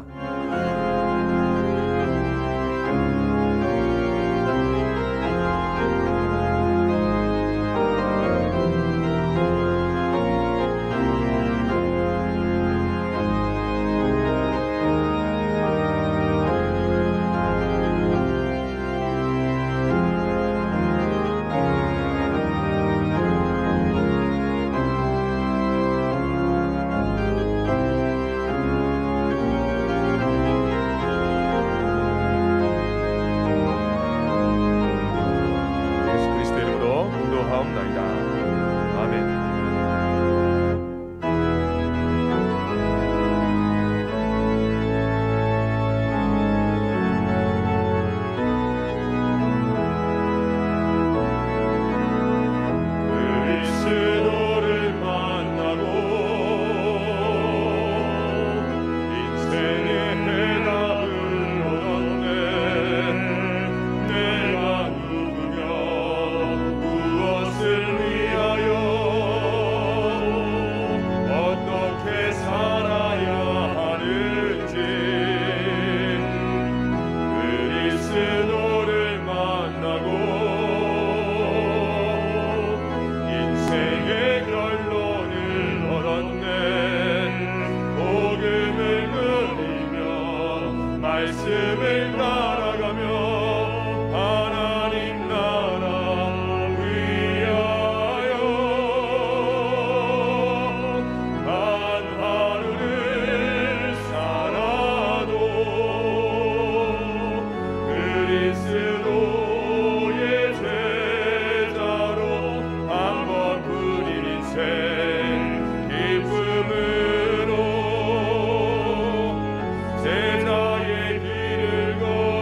제자의 길을 걷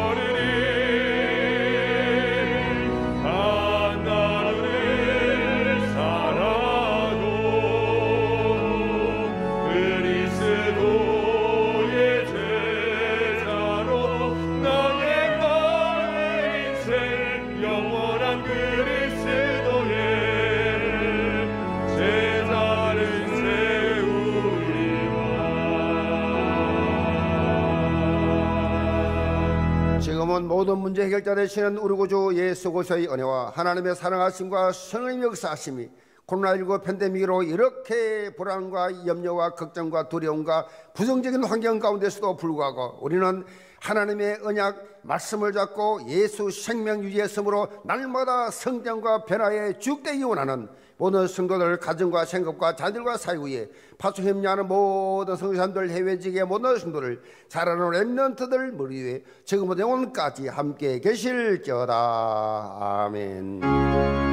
지금은 모든 문제 해결자 되시는 우리 구주 예수 그리스도의 은혜와 하나님의 사랑하심과 성령의 역사하심이 코로나19 팬데믹으로 이렇게 불안과 염려와 걱정과 두려움과 부정적인 환경 가운데서도 불구하고 우리는 하나님의 언약 말씀을 잡고 예수 생명 유지했으므로 날마다 성장과 변화에 주역되기 원하는 모든 성도들 가정과 생각과 자녀들과 사이에 파수 협력하는 모든 성도들 해외 지계 모든 성도를 자라는 렘넌트들 머리 위에 지금부터 영원까지 함께 계실지어다. 아멘.